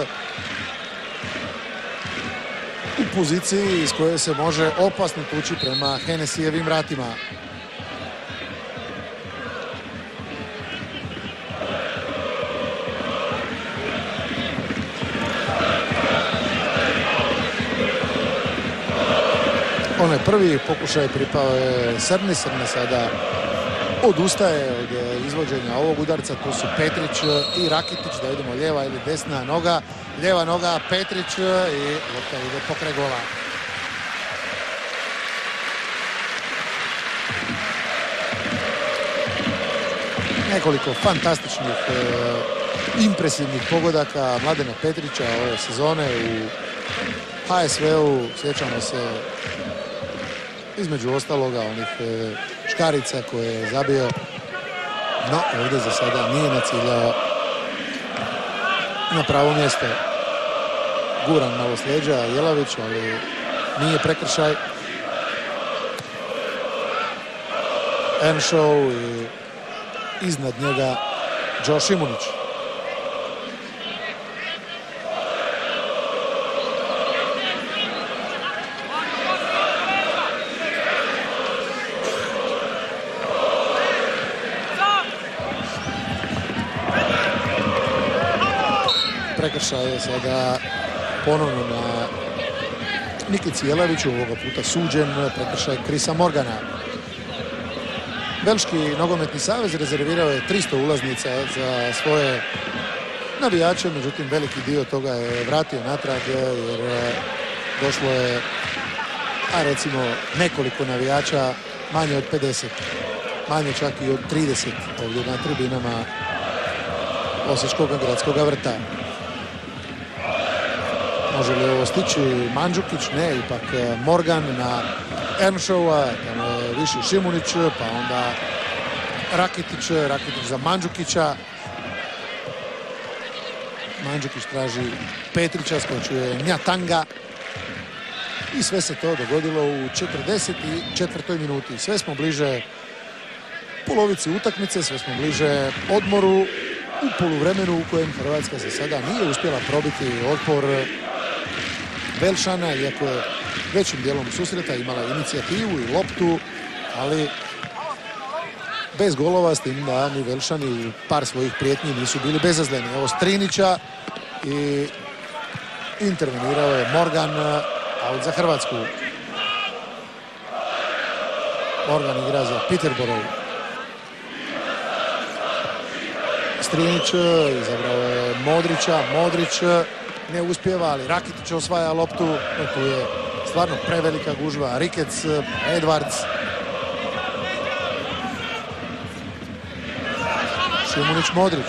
u poziciji iz koje se može opasno tući prema Henesijevim vratima. Onaj prvi pokušaj pripao je Srni. Srna sada odustaje od izvođenja ovog udarca. Tu su Petrić i Rakitić. Da vidimo lijeva ili desna noga. Lijeva noga Petrić i lopta ide pokraj gola. Nekoliko fantastičnih, e, impresivnih pogodaka Mladena Petrića ove sezone u H S V-u. Sjećamo se između ostaloga onih e, škarica koje je zabio. No, ovdje za sada nije naciljao na pravo mjesto. Guran malo s leđa Jelavić, ali nije prekršaj. Earnshaw i iznad njega Joe Šimunić. Prekršaj je sada ponovno na Nikici Jelaviću, ovoga puta suđen prekršaj Krisa Morgana. Belški nogometni savez rezervirao je tristo ulaznica za svoje navijače, međutim veliki dio toga je vratio natrag jer došlo je, a recimo nekoliko navijača, manje od pedeset. manje čak i od trideset ovdje na tribinama Osječkog gradskog vrta. Može li ovo stići Mandžukić? Ne, ipak Morgan na Earnshawa, tamo je više Šimunić, pa onda Rakitić, Rakitić za Mandžukića. Mandžukić traži Petrića, skočio je Njatanga. I sve se to dogodilo u četrdeset četvrtoj minuti. Sve smo bliže polovici utakmice, sve smo bliže odmoru u poluvremenu u kojem Hrvatska za sada nije uspjela probiti otpor Velšana, iako je većim dijelom susreta imala inicijativu i loptu, ali bez golova, s tim da ni Velšani u par svojih prijetnji nisu bili bezazleni. Evo Strinića i intervenirao je Morgan, out za Hrvatsku. Morgan igra za Peterborough. Strinić izabrao je Modrića, Modrić ne uspijeva, ali Rakitić osvaja loptu. Tu je stvarno prevelika gužva. Rikec, Edwards. Šimunić, Modrić.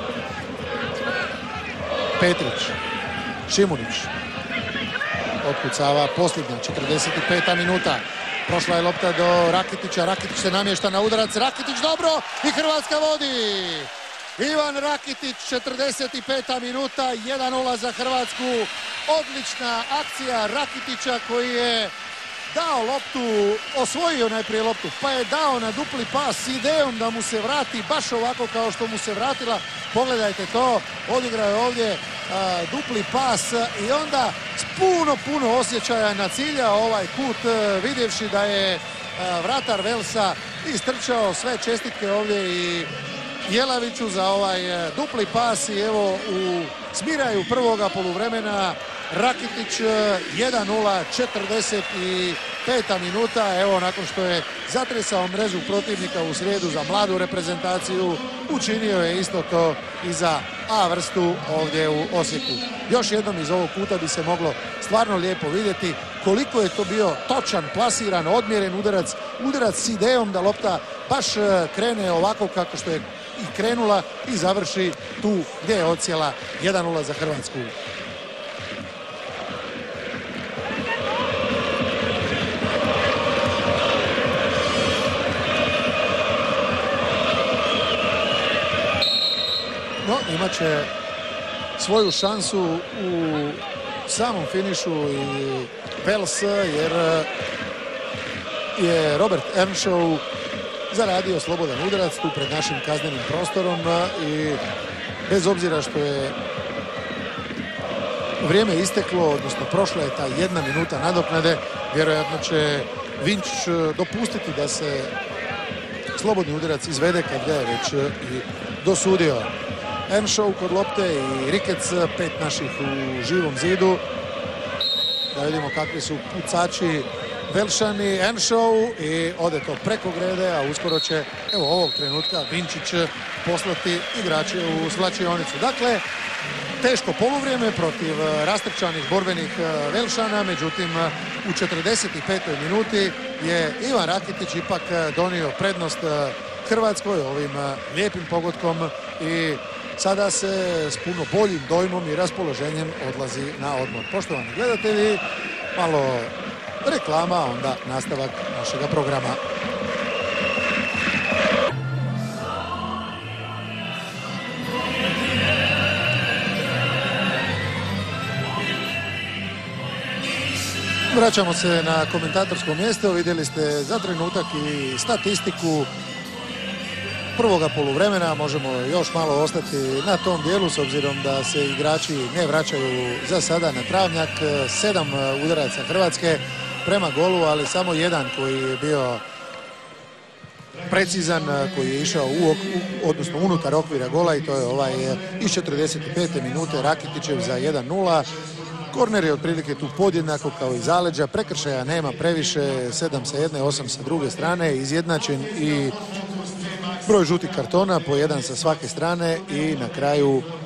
Petrić. Šimunić. Otkucava posljednja, četrdeset peta minuta. Prošla je lopta do Rakitića. Rakitić se namješta na udarac. Rakitić dobro i Hrvatska vodi. Ivan Rakitić, četrdeset peta minuta, jedan nula za Hrvatsku. Odlična akcija Rakitića koji je dao loptu, osvojio najprije loptu, pa je dao na dupli pas s idejom da mu se vrati baš ovako kao što mu se vratila. Pogledajte to, odigrao je ovdje a, dupli pas i onda s puno, puno osjećaja na cilja ovaj kut, vidjevši da je a, vratar Velsa istrčao. Sve čestitke ovdje i Jelaviću za ovaj dupli pas i evo u smiraju prvoga poluvremena Rakitić jedan nula, četrdeset peta minuta. Evo nakon što je zatresao mrežu protivnika u srijedu za mladu reprezentaciju, učinio je isto to i za A vrstu ovdje u Osijeku. Još jednom iz ovog kuta bi se moglo stvarno lijepo vidjeti koliko je to bio točan, plasiran, odmjeren udarac, udarac s idejom da lopta baš krene ovako kako što je i krenula i završi tu gdje je odsjela. jedan nula za Hrvatsku. No, imat će svoju šansu u samom finišu i Vels, jer je Robert Earnshaw zaradio slobodan udarac tu pred našim kaznenim prostorom i bez obzira što je vrijeme isteklo, odnosno prošla je ta jedna minuta nadoknade, vjerojatno će Vinčić dopustiti da se slobodni udarac izvede kad ga je već i dosudio. Earnshaw kod lopte i Rikec, pet naših u živom zidu. Da vidimo kakvi su pucači Velšani. Earnshaw i ode to preko grede, a uskoro će evo ovog trenutka Vinčić poslati igrače u svlačionicu. Dakle, teško poluvrijeme protiv rastrčanih borbenih Velšana, međutim u četrdeset petoj minuti je Ivan Rakitić ipak donio prednost Hrvatskoj ovim lijepim pogodkom i sada se s puno boljim dojmom i raspoloženjem odlazi na odmor. Poštovani gledatelji, malo reklama, onda nastavak našega programa. Vraćamo se na komentatorsko mjesto. Vidjeli ste za trenutak i statistiku prvoga poluvremena. Možemo još malo ostati na tom dijelu s obzirom da se igrači ne vraćaju za sada na travnjak. Sedam udaraca Hrvatske prema golu, ali samo jedan koji je bio precizan, koji je išao u, odnosno unutar okvira gola, i to je ovaj iz četrdeset pete minute Rakitićev za jedan nula. Korner je otprilike tu podjednako kao i zaleđa, prekršaja nema previše, sedam sa jedne, osam sa druge strane, izjednačen i broj žutih kartona, po jedan sa svake strane, i na kraju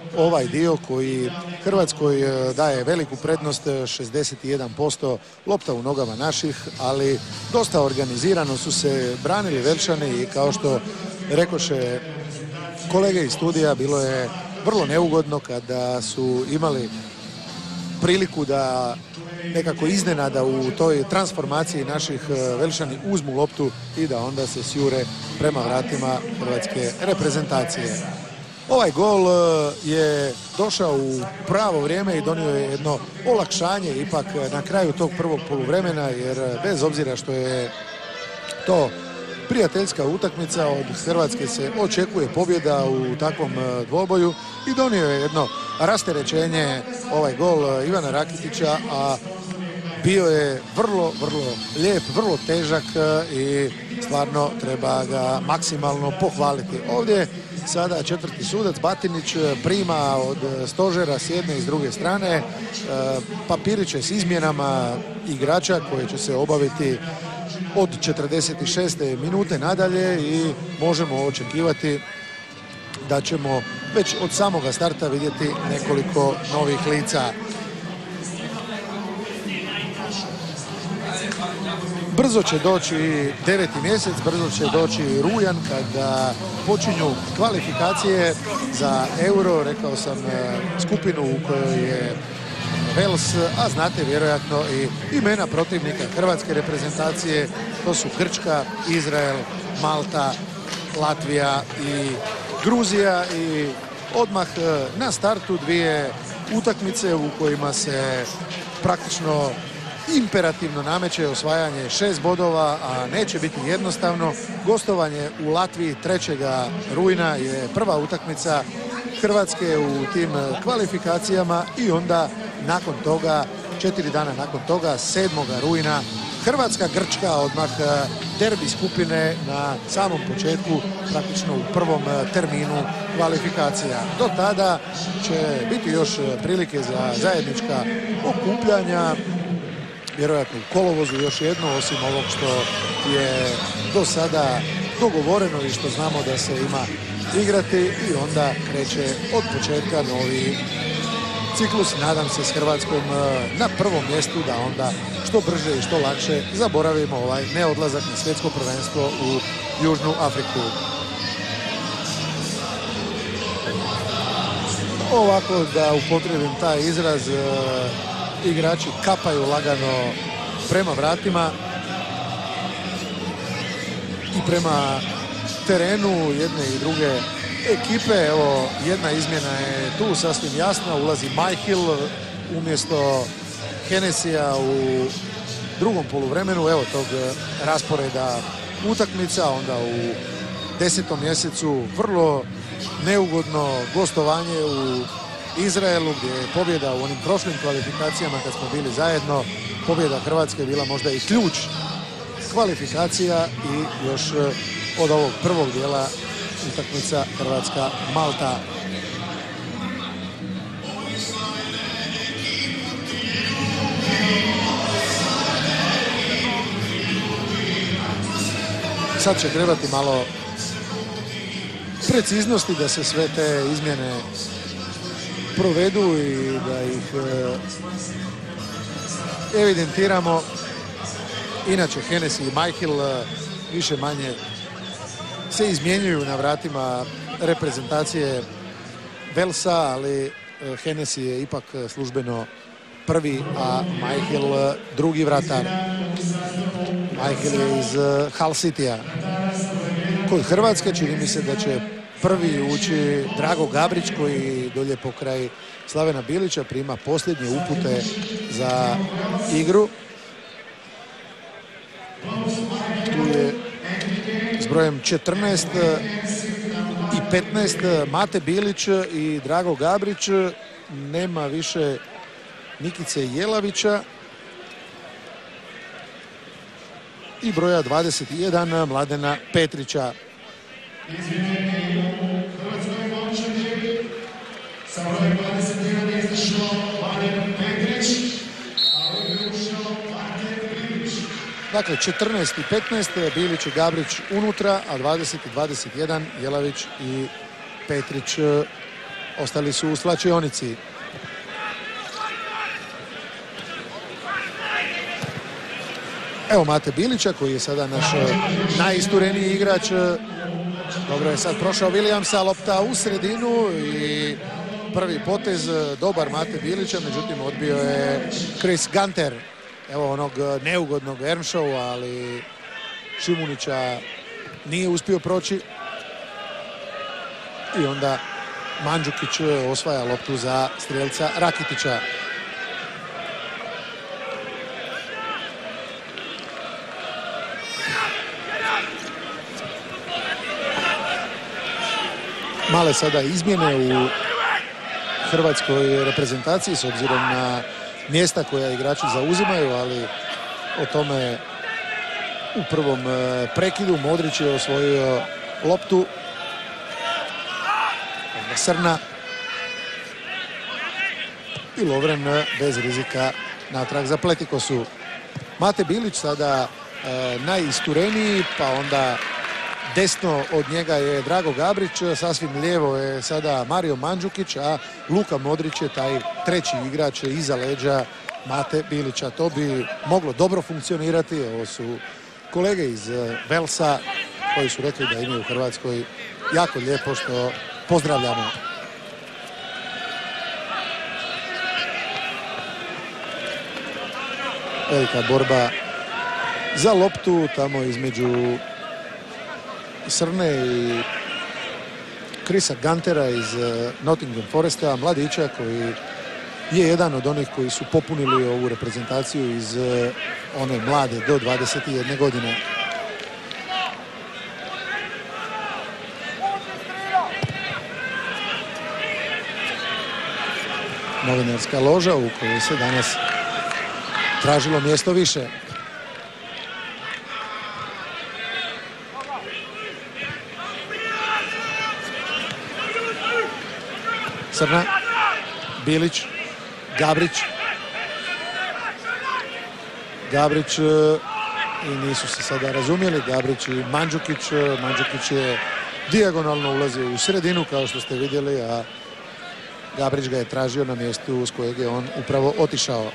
ovaj dio koji Hrvatskoj daje veliku prednost, šezdeset jedan posto lopta u nogama naših, ali dosta organizirano su se branili Velšani i kao što rekoše kolege iz studija, bilo je vrlo neugodno kada su imali priliku da nekako iznenada u toj transformaciji naših Velšani uzmu loptu i da onda se sjure prema vratima hrvatske reprezentacije. Ovaj gol je došao u pravo vrijeme i donio je jedno olakšanje ipak na kraju tog prvog poluvremena, jer bez obzira što je to prijateljska utakmica, od Hrvatske se očekuje pobjeda u takvom dvoboju i donio je jedno rasterećenje ovaj gol Ivana Rakitića, a bio je vrlo, vrlo lijep, vrlo težak i stvarno treba ga maksimalno pohvaliti. Ovdje sada četvrti sudac Batinić prima od stožera s jedne i s druge strane papiriće s izmjenama igrača koje će se obaviti od četrdeset šeste minute nadalje i možemo očekivati da ćemo već od samoga starta vidjeti nekoliko novih lica. Brzo će doći deveti mjesec, brzo će doći rujan kada počinju kvalifikacije za Euro, rekao sam skupinu u kojoj je Vels, a znate vjerojatno i imena protivnika hrvatske reprezentacije, to su Grčka, Izrael, Malta, Latvija i Gruzija i odmah na startu dvije utakmice u kojima se praktično imperativno nameće osvajanje šest bodova, a neće biti jednostavno. Gostovanje u Latviji trećeg rujna je prva utakmica Hrvatske u tim kvalifikacijama i onda nakon toga, četiri dana nakon toga, sedmog rujna, Hrvatska-Grčka, odmah derbi skupine na samom početku, praktično u prvom terminu kvalifikacija. Do tada će biti još prilike za zajednička okupljanja, vjerojatno u kolovozu još jedno, osim ovog što je do sada dogovoreno i što znamo da se ima igrati, i onda kreće od početka novi ciklus, nadam se s Hrvatskom na prvom mjestu, da onda što brže i što lakše zaboravimo ovaj neodlazak na svjetsko prvenstvo u Južnu Afriku. Ovako, da upotrijebim taj izraz, igrači kapaju lagano prema vratima i prema terenu jedne i druge ekipe. Evo, jedna izmjena je tu sasvim jasna, ulazi Majhil umjesto Henesija u drugom poluvremenu, evo tog rasporeda utakmica. Onda u desetom mjesecu vrlo neugodno gostovanje u Izraelu, gdje je pobjeda u onim prošlim kvalifikacijama kad smo bili zajedno, pobjeda Hrvatske bila možda i ključ kvalifikacija, i još od ovog prvog dijela utakmica Hrvatska-Malta. Sad će trebati malo preciznosti da se sve te izmjene provedu i da ih evidentiramo. Inače, Hennessy i Majhil više manje se izmjenjuju na vratima reprezentacije Velsa, ali Hennessy je ipak službeno prvi, a Majhil drugi vratar. Majhil je iz Hull Citya. Kod Hrvatske čini mi se da će prvi ući Drago Gabrić, koji dolje pokraj Slavena Bilića prima posljednje upute za igru. Tu je s brojem četrnaest i petnaest Mate Bilić i Drago Gabrić. Nema više Nikice Jelavića i broja dvadeset jedan Mladena Petrića. Dakle, četrnaest i petnaest, Bilić i Gabrić unutra, a dvadeset i dvadeset jedan Jelavić i Petrić ostali su u slačionici. Evo Mate Bilića koji je sada naš najistureniji igrač. Dobro je sad prošao Williamsa, lopta u sredinu i prvi potez dobar Mate Bilića, međutim odbio je Chris Gunter. Evo onog neugodnog Earnshawa, ali Šimunića nije uspio proći. I onda Mandžukić osvaja loptu za strijelca Rakitića. Male sada izmjene u hrvatskoj reprezentaciji s obzirom na mjesta koja igrači zauzimaju, ali o tome u prvom prekidu. Modrić je osvojio loptu. Srna i Lovren bez rizika natrag za Pletikosu. Mate Bilić sada e, najistureniji, pa onda desno od njega je Drago Gabrić, sasvim lijevo je sada Mario Mandžukić, a Luka Modrić je taj treći igrač iza leđa Mate Bilića. To bi moglo dobro funkcionirati. Ovo su kolege iz Velsa koji su rekli da imaju u Hrvatskoj jako lijepo, što pozdravljamo. Velika borba za loptu tamo između Srne i Chrisa Guntera iz Nottingham Foresta, mladića koji je jedan od onih koji su popunili ovu reprezentaciju iz one mlade do dvadeset jedne godine. Novinarska loža u kojoj se danas tražilo mjesto više. Srna, Bilić, Gabrić. Gabrić i nisu se sada razumjeli. Gabrić i Mandžukić. Mandžukić je dijagonalno ulazio u sredinu kao što ste vidjeli, a Gabrić ga je tražio na mjestu s kojeg je on upravo otišao.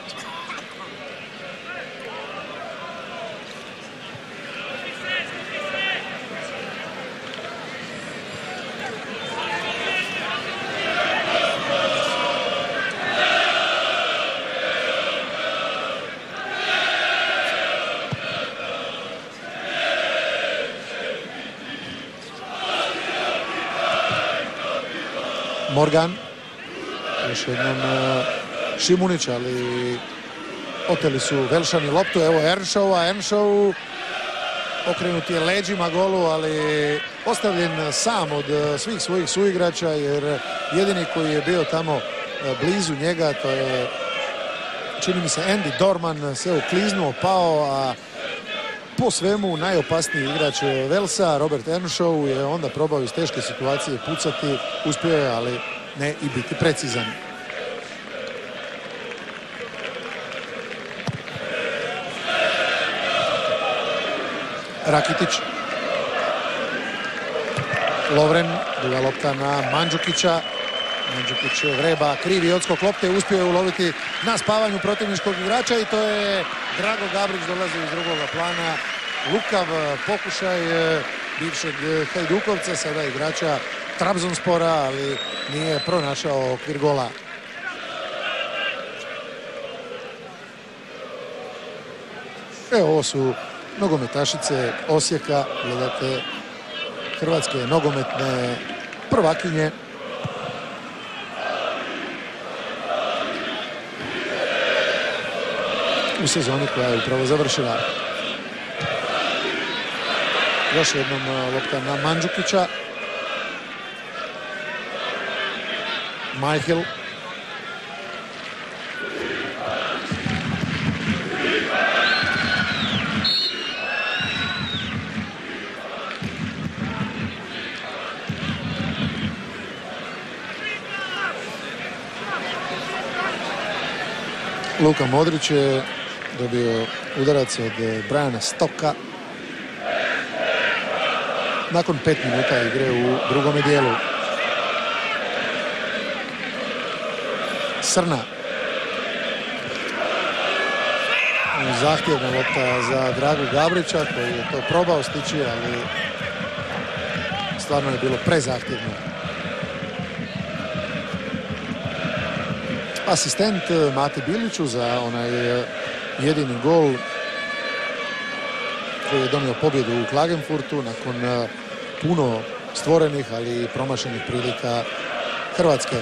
Morgan. Još jednom Šimunić, ali oteli su Velšani loptu. Evo Earnshawa. Earnshaw okrenut je leđima golu, ali ostavljen sam od svih svojih suigrača, jer jedini koji je bio tamo blizu njega, to je, čini mi se, Andy Dorman, se ukliznuo, pao, a po svemu najopasniji igrač Velsa, Robert Earnshaw, je onda probao iz teške situacije pucati. Uspio je, ali ne i biti precizan. Rakitić. Lovren, duga lopta na Mandžukića. Mandžukić vreba krivi odskok lopte, uspio je uloviti na spavanju protivničkog igrača i to je Drago Gabrić, dolazi iz drugoga plana. Lukav pokušaj bivšeg Hajdukovca, sada igrača Trabzonspora, ali nije pronašao okvir gola. Evo, ovo su nogometašice Osijeka. Gledate hrvatske nogometne prvakinje. U sezoni koja je upravo završila. Još jednom lopta na Mandžukića. Majhil. Luka Modrić je dobio udarac od Briana Stocka nakon pet minuta igre u drugome dijelu. Srna. Zahtjevna lopta za Dragu Gabrića koji je to probao stići, ali stvarno je bilo prezahtjevno. Asistent Mati Biliću za onaj jedini gol koji je donio pobjedu u Klagenfurtu nakon puno stvorenih, ali i promašenih prilika Hrvatske.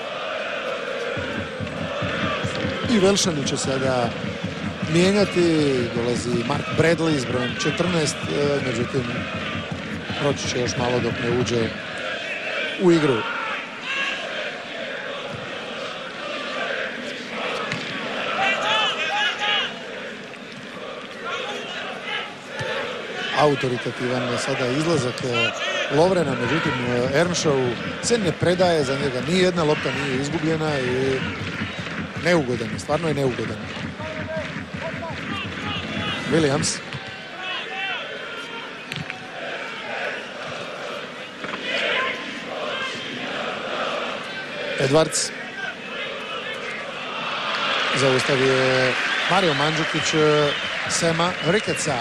I Velšani će sada mijenjati. Dolazi Mark Bradley s brojem četrnaest, međutim proći će još malo dok ne uđe u igru. Autoritativan je sada izlazak Lovrena, međutim Earnshaw se ne predaje, za njega ni jedna lopta nije izgubljena i neugodan je, stvarno je neugodan. Williams. Edwards. Zaustavio je Mario Mandžukić Sema Ricketsa.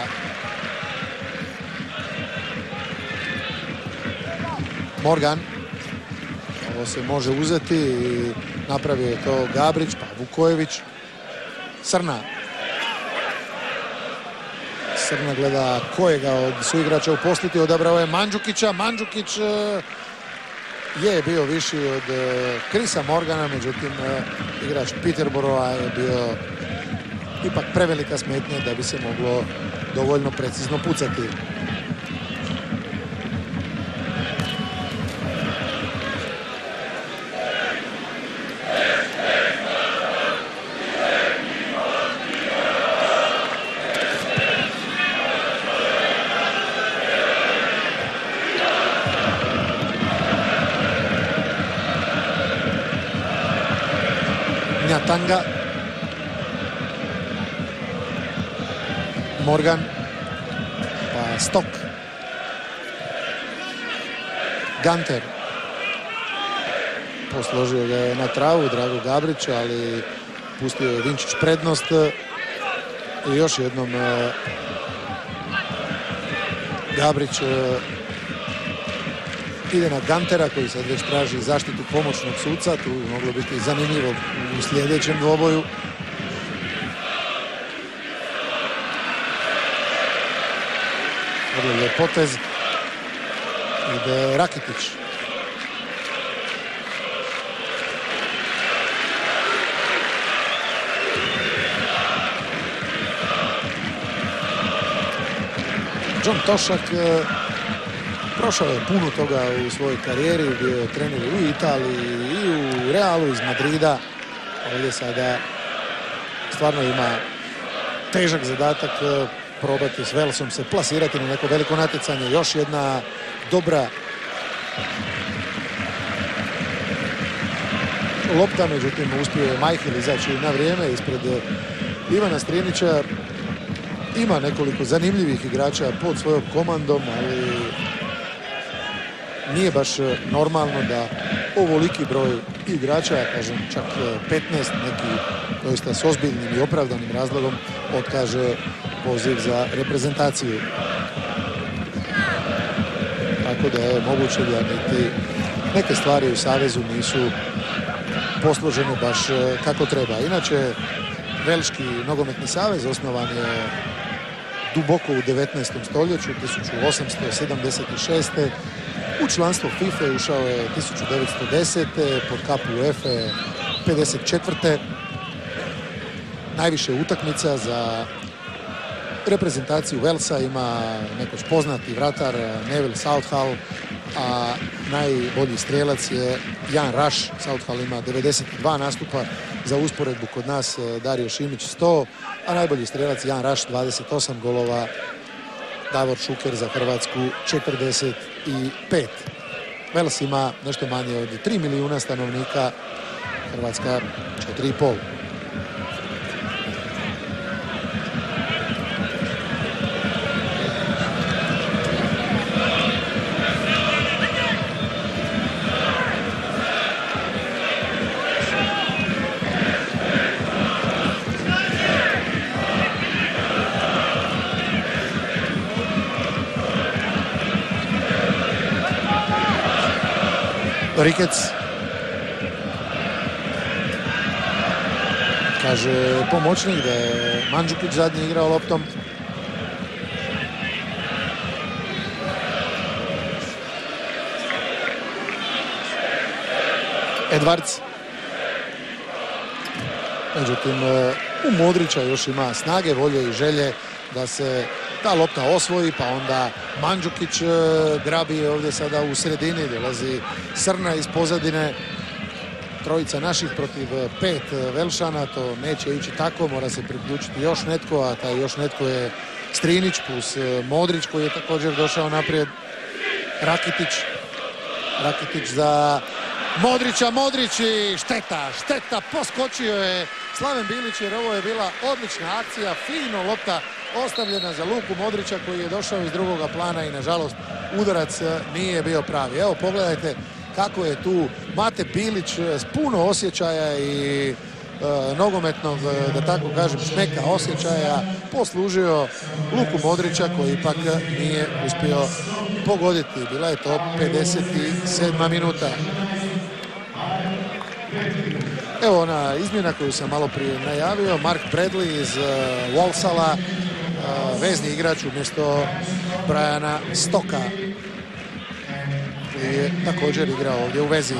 Morgan. Ovo se može uzeti i napravio je to Gabrić, pa Vukojević. Srna. Srna gleda kojega od suigrača uposliti, odabrao je Mandžukića. Mandžukić je bio viši od Chrisa Morgana, međutim igrač Peterborougha je bio ipak prevelika smetnja da bi se moglo dovoljno precizno pucati. Tanga. Morgan. Pa Stok. Ganter. Posložio ga je na travu Drago Gabrić, ali pustio je Vinčić prednost. I još jednom Gabrić ide na Gantera koji sad već traži zaštitu pomoćnog suca. Tu bi moglo biti zanimljivo u sljedećem dvoboju. Vrlo je potez. Ide Rakitić. John Tošak prošao je puno toga u svojoj karijeri, bio je trener i u Italiji i u Realu iz Madrida. Ovdje sada stvarno ima težak zadatak probati s Velsom se plasirati na neko veliko natjecanje. Još jedna dobra lopta, međutim uspio je Majhil izaći na vrijeme ispred Ivana Strinića. Ima nekoliko zanimljivih igrača pod svojom komandom, ali nije baš normalno da ovoliki broj igrača, kažem čak petnaest, neki doista s ozbiljnim i opravdanim razlogom otkaže poziv za reprezentaciju. Tako da je moguće da niti neke stvari u savezu nisu posložene baš kako treba. Inače, Velški nogometni savez osnovan je duboko u devetnaestom stoljeću, tisuću osamsto sedamdeset šeste. U članstvo FIFA ušao je tisuću devetsto desete. pod kapu UEFA pedeset četvrte. Najviše utakmica za reprezentaciju Velsa ima nekoć poznati vratar Neville Southall, a najbolji strijelac je Jan Rush. Southall ima devedeset dva nastupa, za usporedbu kod nas Dario Šimić sto, a najbolji strijelac Jan Rush dvadeset osam golova, Davor Šuker za Hrvatsku četrdeset pet. Vels ima nešto manje od tri milijuna stanovnika, Hrvatska četiri i pol. Rikec. Kaže pomoćnik da je Mandžukić zadnji igrao loptom. Edwards. Međutim, u Modrića još ima snage, volje i želje da se ta lopta osvoji, pa onda Mandžukić grabi ovdje sada u sredini, dolazi Srna iz pozadine. Trojica naših protiv pet Velšana, to neće ići tako, mora se priključiti još netko, a taj još netko je Strinić plus Modrić koji je također došao naprijed. Rakitić. Rakitić za Modrića, Modrić i šteta, šteta, poskočio je Slaven Bilić jer ovo je bila odlična akcija, fino lopta ostavljena za Luku Modrića koji je došao iz drugoga plana i nažalost udarac nije bio pravi. Evo pogledajte kako je tu Mate Bilić s puno osjećaja i e, nogometnog, da tako kažem, smeka osjećaja poslužio Luku Modrića koji ipak nije uspio pogoditi. Bila je to pedeset sedma minuta. Evo ona izmjena koju sam malo prije najavio, Mark Bradley iz uh, Walsalla, uh, vezni igrač umjesto Briana Stocka koji je također igrao ovdje u vezi.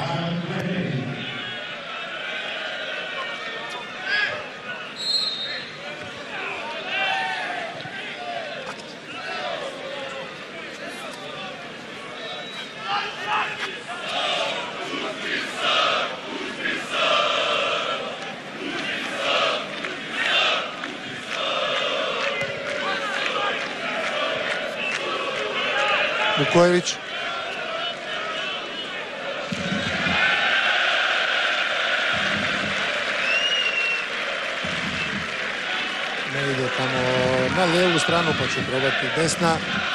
Vukojević. Ne ide tamo na lijevu stranu pa će probati desna.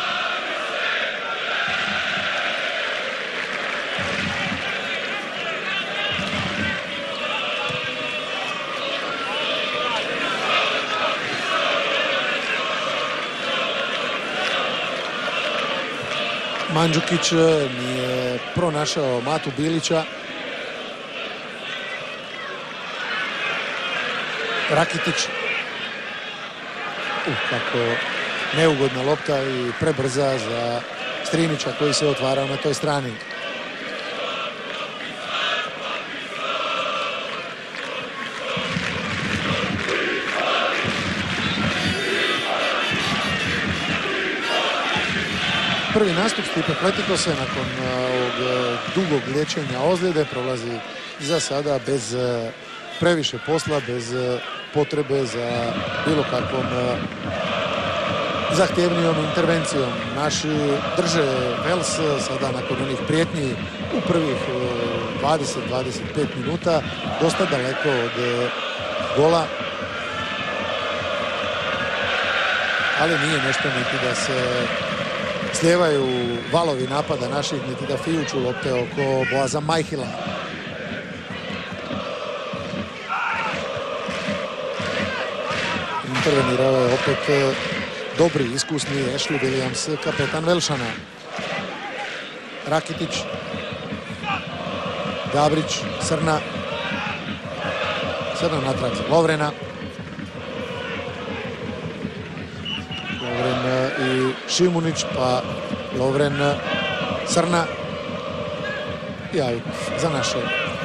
Mandžukić nije pronašao Matu Bilića. Rakitić. Uh, kako neugodna lopta i prebrza za Strinića koji se otvarao na toj strani. Prvi nastup Stipe Pletikose nakon ovog dugog liječenja ozljede prolazi za sada bez previše posla, bez potrebe za bilo kakvom zahtjevnijom intervencijom. Naši drže Vels sada nakon onih prijetnji u prvih dvadeset do dvadeset pet minuta dosta daleko od gola. Ali nije nešto niti da se slijevaju valovi napada naših, niti da fijuču lopte oko Boaza Majhila. Intervenirao je opet dobri, iskusni Ashley Williams, kapetan Velšana. Rakitić. Gabrić, Srna. Srna natrag za Lovrena. Lovren i Šimunić, pa Lovren, Srna i aut za naše.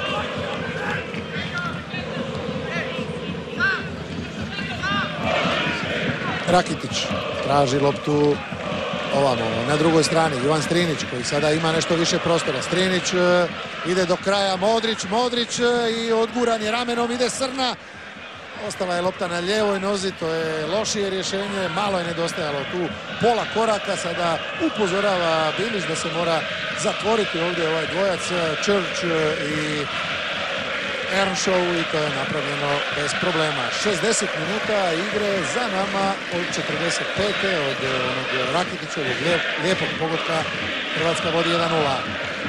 Rakitić traži loptu ovamo na drugoj strani. Ivan Strinić koji sada ima nešto više prostora. Strinić ide do kraja. Modrić, Modrić i odguran je ramenom. Ide Srna. Ostala je lopta na lijevoj nozi, to je lošije rješenje, malo je nedostajalo tu pola koraka, sada upozorava Bilić da se mora zatvoriti ovdje ovaj dvojac Church i Earnshaw i to je napravljeno bez problema. šezdeset minuta igre za nama od četrdeset pete od onog Rakitićevog lijepog pogotka. Hrvatska vodi jedan nula.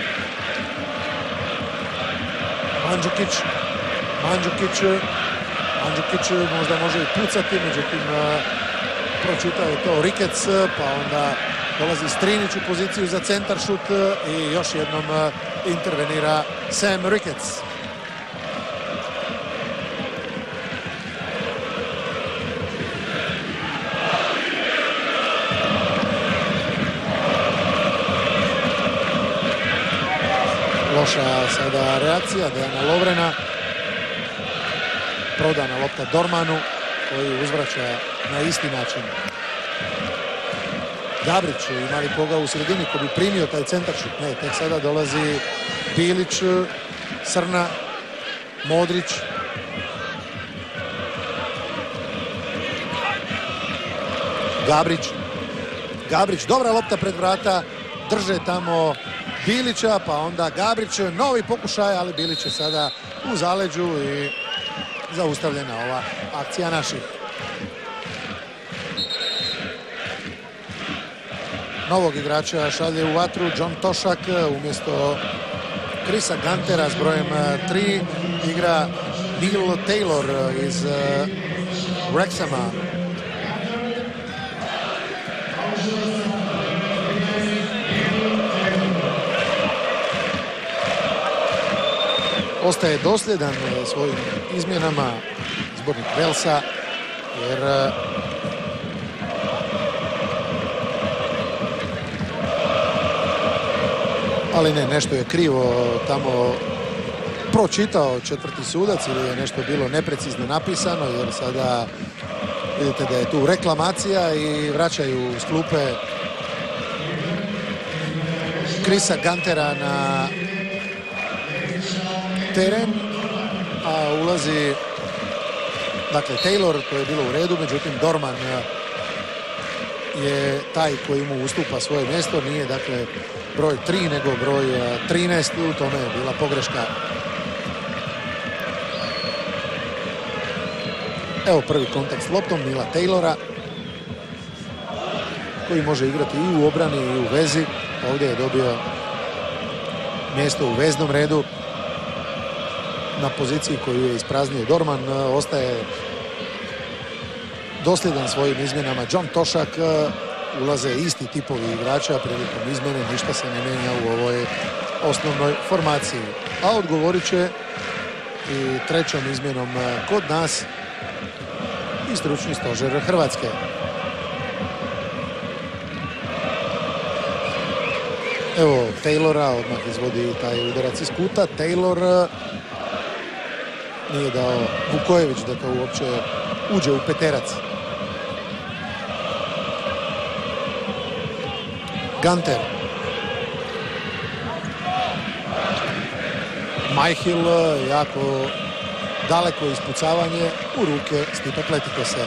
Mandžukić, Mandžukić, Mandžukić možda može i pucati, međutim pročitao je to Rikec, pa onda Dolazi Strinić u poziciju za centar šut i još jednom intervenira Sam Ricketts. Loša sada reakcija Dejana Lovrena. Prodana lopta Dormanu koji uzvraća na isti način. Gabrić, ima li koga u sredini ko bi primio taj centar šut? Ne, tek sada dolazi Bilić, Srna, Modrić. Gabrić. Gabrić, dobra lopta pred vrata. Drže tamo Bilića, pa onda Gabrić, novi pokušaj, ali Bilić je sada u zaleđu i zaustavljena ova akcija naših. Novog igrača šalje u vatru John Tošak umjesto Chrisa Gantera s brojem tri. Igra Neil Taylor iz Wrexhama. Ostaje dosljedan svojim izmjenama zbornik Velsa, jer ali ne, nešto je krivo tamo pročitao četvrti sudac ili je nešto bilo neprecizno napisano, jer sada vidite da je tu reklamacija i vraćaju s klupe Chrisa Gantera na teren, a ulazi dakle Taylor, to je bilo u redu, međutim Dorman je taj koji mu ustupa svoje mjesto, nije dakle broj tri nego broj trinaest, u tome je bila pogreška. Evo prvi kontakt s loptom Nila Taylora koji može igrati i u obrani i u vezi. Ovdje je dobio mjesto u veznom redu na poziciji koju je ispraznio Dorman. Ostaje dosljedan svojim izmjenama John Tošak. Ulaze isti tipovi igrača prilikom izmjene, ništa se ne mijenja u ovoj osnovnoj formaciji. A odgovorit će i trećom izmjenom kod nas i stručni stožer Hrvatske. Evo Taylora, odmah izvodi taj udarac iz kuta. Taylor nije dao Vukojević da to uopće uđe u peterac. Ganter. Majhil, jako daleko ispucavanje u ruke Stipe Pletikose.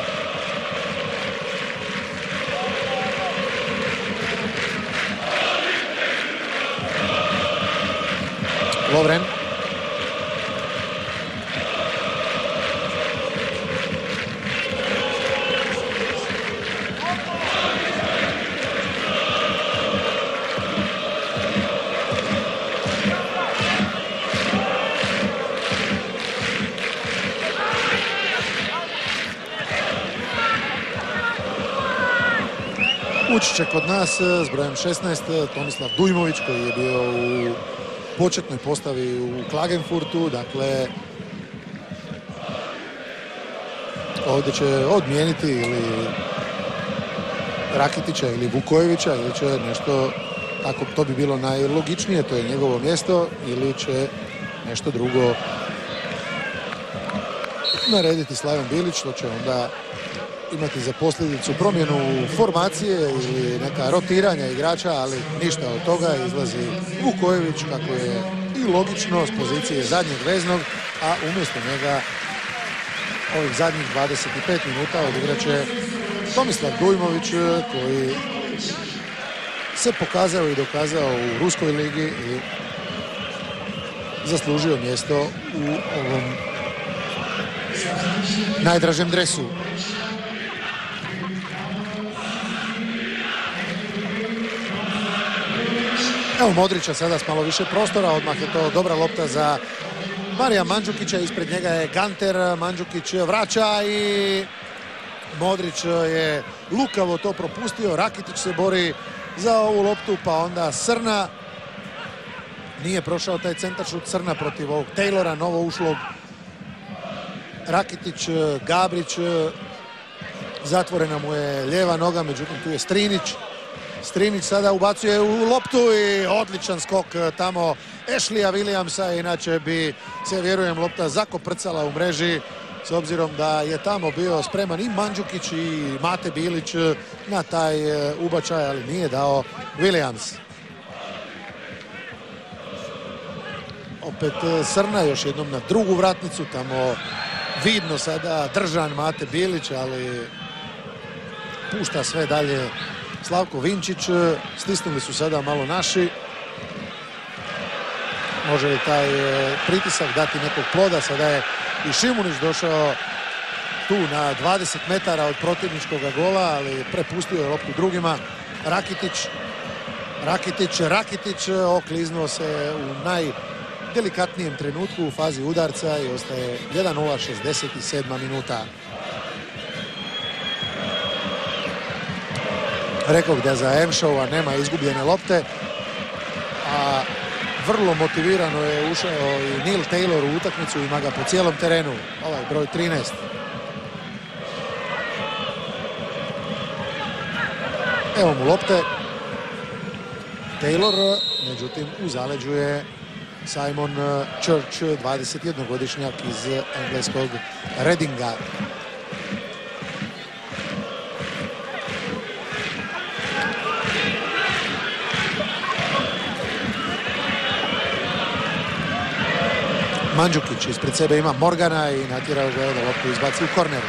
Lovren. Ući će kod nas s brojem šesnaest Tomislav Dujmović koji je bio u početnoj postavi u Klagenfurtu. Dakle, ovdje će odmijeniti ili Rakitića ili Vukojevića ili će nešto, tako to bi bilo najlogičnije, to je njegovo mjesto, ili će nešto drugo narediti Slaven Bilić, što će onda imati za posljedicu promjenu formacije ili neka rotiranja igrača, ali ništa od toga. Izlazi Vukojević, kako je i logično, s pozicije zadnjeg veznog, a umjesto njega ovih zadnjih dvadeset pet minuta odigraće Tomislav Dujmović, koji se pokazao i dokazao u Ruskoj ligi i zaslužio mjesto u ovom najdražem dresu. Evo Modrića sada s malo više prostora, odmah je to dobra lopta za Marija Mandžukića, ispred njega je Ganter, Mandžukić vraća i Modrić je lukavo to propustio, Rakitić se bori za ovu loptu, pa onda Srna. Nije prošao taj centaršut Srna protiv ovog Taylora, novo ušlog. Rakitić, Gabrić, zatvorena mu je lijeva noga, međutim tu je Strinić. Strinić sada ubacuje u loptu i odličan skok tamo Ashleya Williamsa, inače bi se, vjerujem, lopta zakoprcala u mreži, s obzirom da je tamo bio spreman i Mandžukić i Mate Bilić na taj ubačaj, ali nije dao Williams. Opet Srna još jednom na drugu vratnicu, tamo vidno sada držan Mate Bilić, ali pušta sve dalje Slavko Vinčić. Stisnuli su sada malo naši. Može li taj pritisak dati nekog ploda? Sada je i Šimunić došao tu na dvadeset metara od protivničkog gola, ali prepustio je loptu drugima. Rakitić, Rakitić, Rakitić okliznuo se u najdelikatnijem trenutku u fazi udarca i ostaje jedan nula, šezdeset sedma minuta. Rekao da za Earnshawa nema izgubljene lopte, a vrlo motivirano je ušao i Neil Taylor u utakmicu, ima ga po cijelom terenu, ovaj broj trinaest. Evo mu lopte. Taylor, međutim, u zaleđu je Simon Church, dvadesetjednogodišnjak iz engleskog Readinga. Mandžukić ispred sebe ima Morgana i natjerao ga je da loptu izbaci u korneru.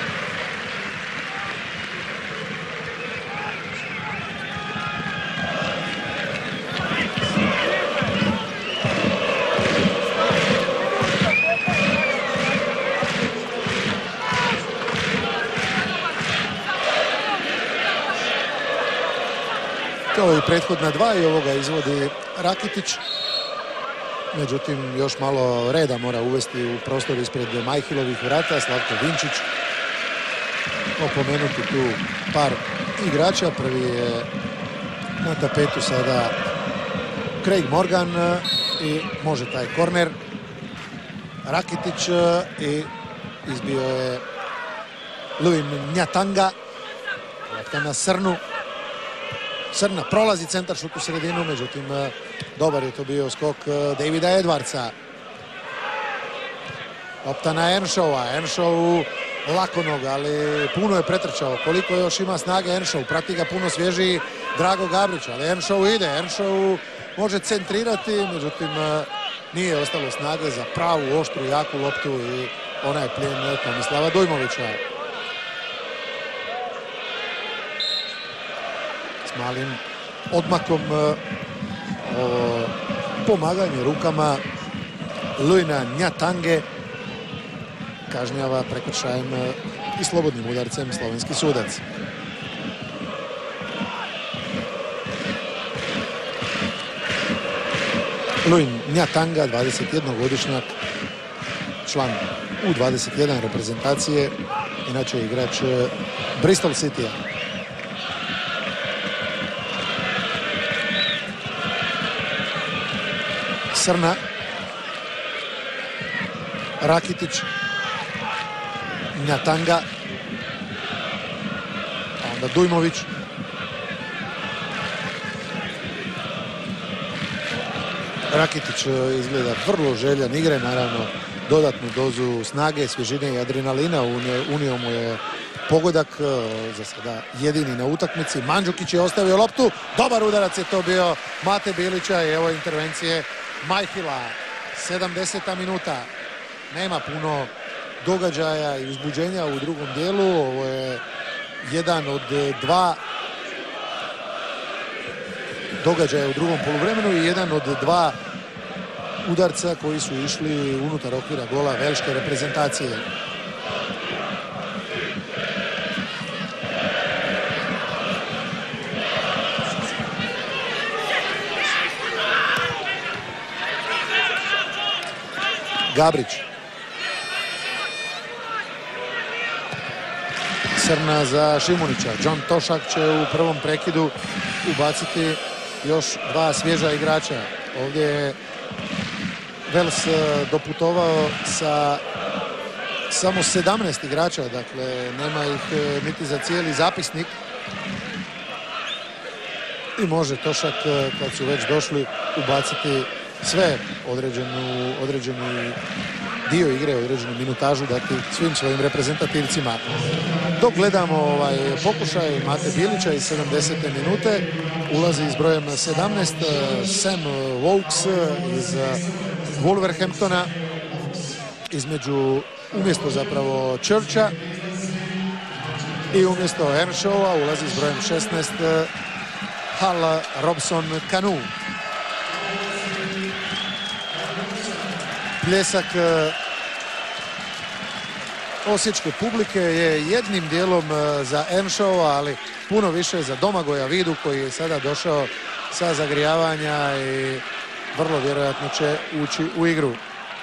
Kao i prethodna dva, i ovoga izvodi Rakitić. Međutim, još malo reda mora uvesti u prostor ispred Majhilovih vrata. Slavko Vinčić. Opomenuti tu par igrača. Prvi je na tapetu sada Craig Morgan i može taj korner. Rakitić i izbio je Louis Njatanga. Lopta na Srnu. Srna prolazi centar šut u sredinu, međutim dobar je to bio skok Davida Edwardsa. Lopta na Earnshawa. Earnshaw lakonog, ali puno je pretrčao. Koliko još ima snage Earnshaw, prati ga puno svježiji Drago Gabrić, ali Earnshaw ide. Earnshaw može centrirati, međutim nije ostalo snage za pravu, oštru, jaku loptu i ona je plijen Tomislava Dujmovića. S malim odmakom ovo pomaganje rukama Louisa Njatange kažnjava prekršajem i slobodnim udarcem slovenski sudac. Louis Njatanga, dvadesetjednogodišnjak, član U dvadeset jedan reprezentacije, inače igrač Bristol Citya. Srna, Rakitić, Njatanga, a onda Dujmović. Rakitić izgleda vrlo željan igre, naravno dodatnu dozu snage, svježine i adrenalina unio mu je pogodak, za sada jedini na utakmici. Mandžukić je ostavio loptu, dobar udarac je to bio Mate Bilića i evo intervencije Majhila. sedamdeseta minuta. Nema puno događaja i uzbuđenja u drugom dijelu. Ovo je jedan od dva događaja u drugom poluvremenu i jedan od dva udarca koji su išli unutar okvira gola velške reprezentacije. Gabrić. Srna za Šimunića. John Tošak će u prvom prekidu ubaciti još dva svježa igrača. Ovdje je Vels doputovao sa samo sedamnaest igrača, dakle nema ih niti za cijeli zapisnik. I može Tošak, kad su već došli, ubaciti sve određenu, određeni dio igre, određenu minutažu dati svim svojim reprezentativcima. Dok gledamo ovaj pokušaj Mate Bilića iz sedamdesete minute, ulazi s brojem sedamnaest Sam Vokes iz Wolverhamptona, između, umjesto zapravo Churcha, i umjesto Earnshawa ulazi s brojem šesnaest Hal Robson-Kanu. Pljesak osječke publike je jednim dijelom za Earnshawa, ali puno više za Domagoja Vidu, koji je sada došao sa zagrijavanja i vrlo vjerojatno će ući u igru.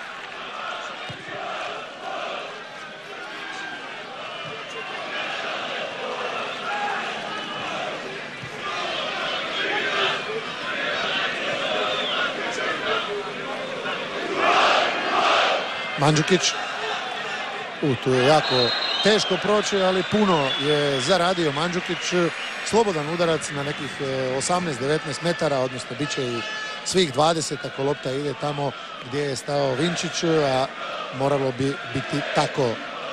Mandžukić, u, tu je jako teško proći, ali puno je zaradio Mandžukić. Slobodan udarac na nekih osamnaest devetnaest metara, odnosno bit će i svih dvadeset ako lopta ide tamo gdje je stao Vinčić, a moralo bi biti tako.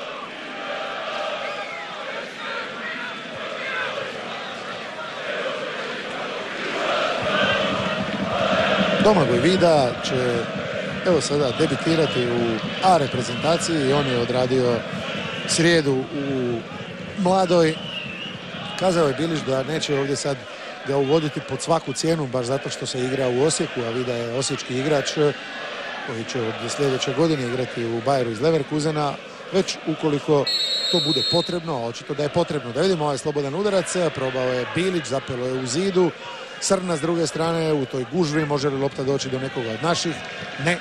Domagoj Vida će evo sada debitirati u A reprezentaciji i on je odradio srijedu u mladoj. Kazao je Bilić da neće ovdje sad ga uvoditi pod svaku cijenu, baš zato što se igra u Osijeku, a Vida je osječki igrač koji će od sljedeće godine igrati u Bayeru iz Leverkusena, već ukoliko to bude potrebno, a očito da je potrebno. Da vidimo ovaj slobodan udarac, probao je Bilić, zapelo je u zidu. Srna s druge strane u toj gužvi, može li lopta doći do nekoga od naših? Ne.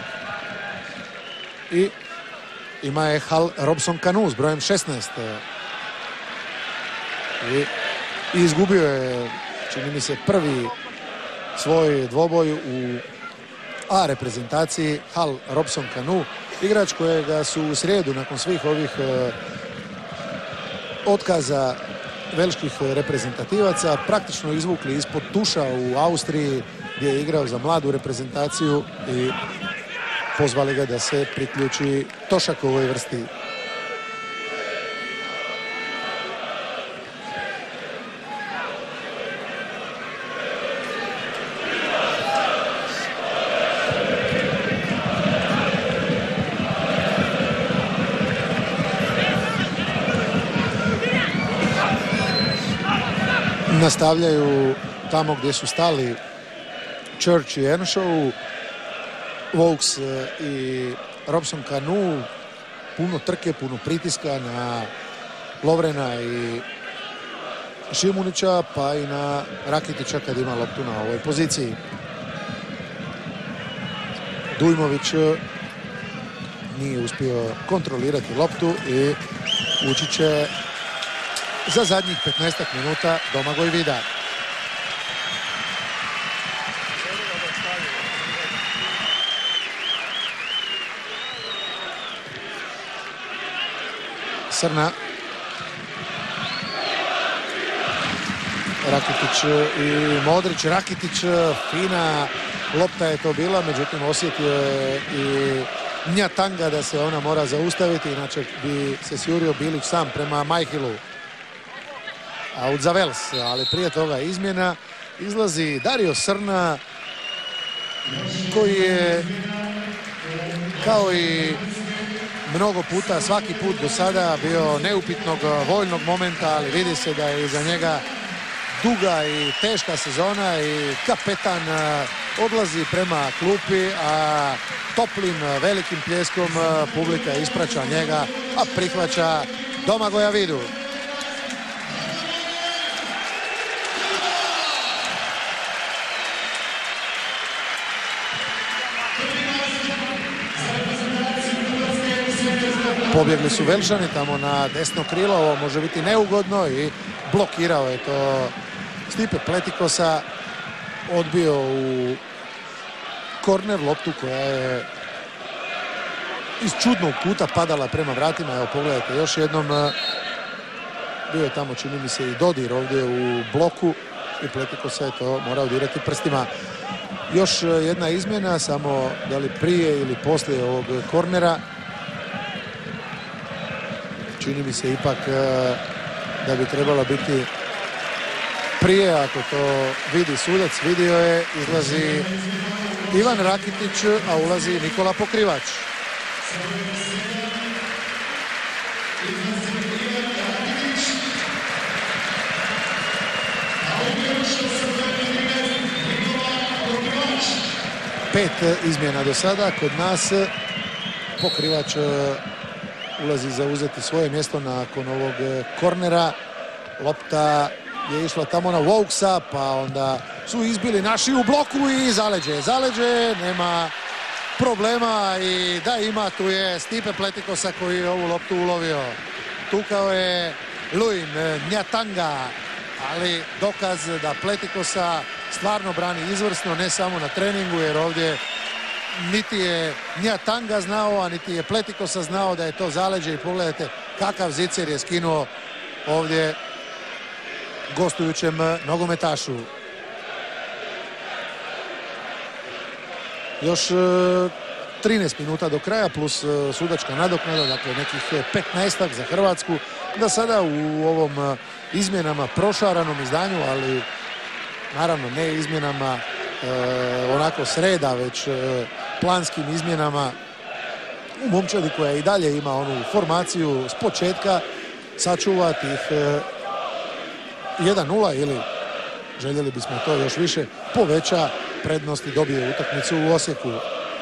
I ima je Hal Robson-Kanu s brojem šesnaest. I, i izgubio je, čini mi se, prvi svoj dvoboj u A reprezentaciji Hal Robson-Kanu, igrač kojega su u srijedu nakon svih ovih eh, otkaza velških reprezentativaca praktično izvukli ispod tuša u Austriji, gdje je igrao za mladu reprezentaciju, i pozvali ga da se priključi Tošakovoj vrsti. Nastavljaju tamo gdje su stali Church i Earnshaw. Vokes i Robson-Kanu, puno trke, puno pritiska na Lovrena i Šimunića, pa i na Rakitića kad ima loptu na ovoj poziciji. Dujmović nije uspio kontrolirati loptu i ući će za zadnjih petnaestak minuta Domagoj Vida. Srna. Rakitić i Modrić. Rakitić, fina lopta je to bila, međutim osjetio je i Njatanga da se ona mora zaustaviti, inače bi se sjurio Bilić sam prema Majhilu. Out za Vels, ali prije toga izmjena. Izlazi Dario Srna, koji je kao i mnogo puta, svaki put do sada bio neupitnog voljnog momenta, ali vidi se da je iza njega duga i teška sezona i kapetan odlazi prema klupi, a toplim velikim pljeskom publika ispraća njega, a prihvaća Domagoja Vidu. Pobjegli su Velšani tamo na desno krilo, ovo može biti neugodno, i blokirao je to Stipe Pletikosa odbio u korner loptu koja je iz čudnog kuta padala prema vratima. Evo pogledajte još jednom. Bio je tamo, čini mi se, i dodir ovdje u bloku i Pletikosa je to morao dirati prstima. Još jedna izmjena, samo da li prije ili poslije ovog kornera. Čini mi se ipak da bi trebalo biti prije, ako to vidi sudac. Vidio je, izlazi Ivan Rakitić, a ulazi Nikola Pokrivač. Pet izmjena do sada kod nas. Pokrivač ulazi zauzeti svoje mjesto nakon ovog kornera. Lopta je išla tamo na Voksa, pa onda su izbili naši u bloku i zaleđe. Zaleđe, nema problema i da ima, tu je Stipe Pletikosa koji je ovu loptu ulovio. Tukao je Luin Njatanga, ali dokaz da Pletikosa stvarno brani izvrsno, ne samo na treningu, jer ovdje niti je Njatanga znao, a niti je Pletikosa znao da je to zaleđe i pogledajte kakav zicer je skinuo ovdje gostujućem nogometašu. Još trinaest minuta do kraja plus sudačka nadoknada, dakle nekih petnaestak za Hrvatsku, da sada u ovom izmjenama prošaranom izdanju, ali naravno ne izmjenama e, onako sreda, već e, planskim izmjenama u momčadi koja i dalje ima onu formaciju s početka, sačuva tih e, jedan nula ili željeli bismo to još više, poveća prednost i dobije utakmicu u Osijeku.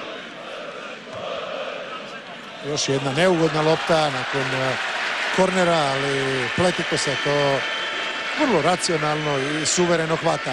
Još jedna neugodna lopta nakon e, kornera, ali Pletikosa to vrlo racionalno i suvereno hvata.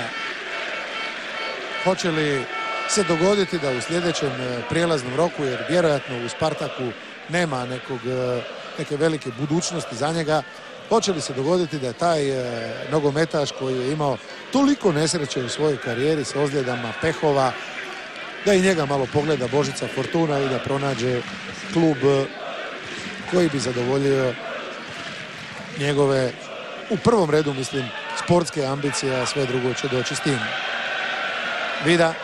Hoće li se dogoditi da u sljedećem prijelaznom roku, jer vjerojatno u Spartaku nema nekog, neke velike budućnosti za njega, hoće li se dogoditi da je taj e, nogometaš koji je imao toliko nesreće u svojoj karijeri s ozljedama, pehova, da i njega malo pogleda Božica Fortuna i da pronađe klub koji bi zadovoljio njegove, u prvom redu mislim, sportske ambicije, a sve drugo će doći s tim. Vida.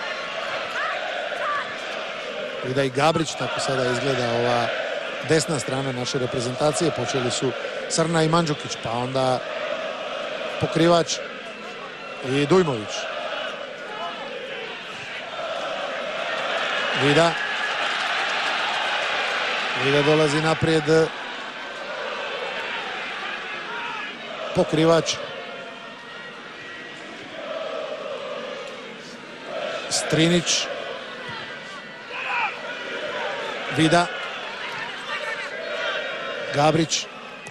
Vida i Gabrić, tako sada izgleda ova desna strana naše reprezentacije. Počeli su Srna i Mandžukić, pa onda Pokrivač i Dujmović. Vida. Vida dolazi naprijed. Pokrivač. Strinić. Vida. Gabrić.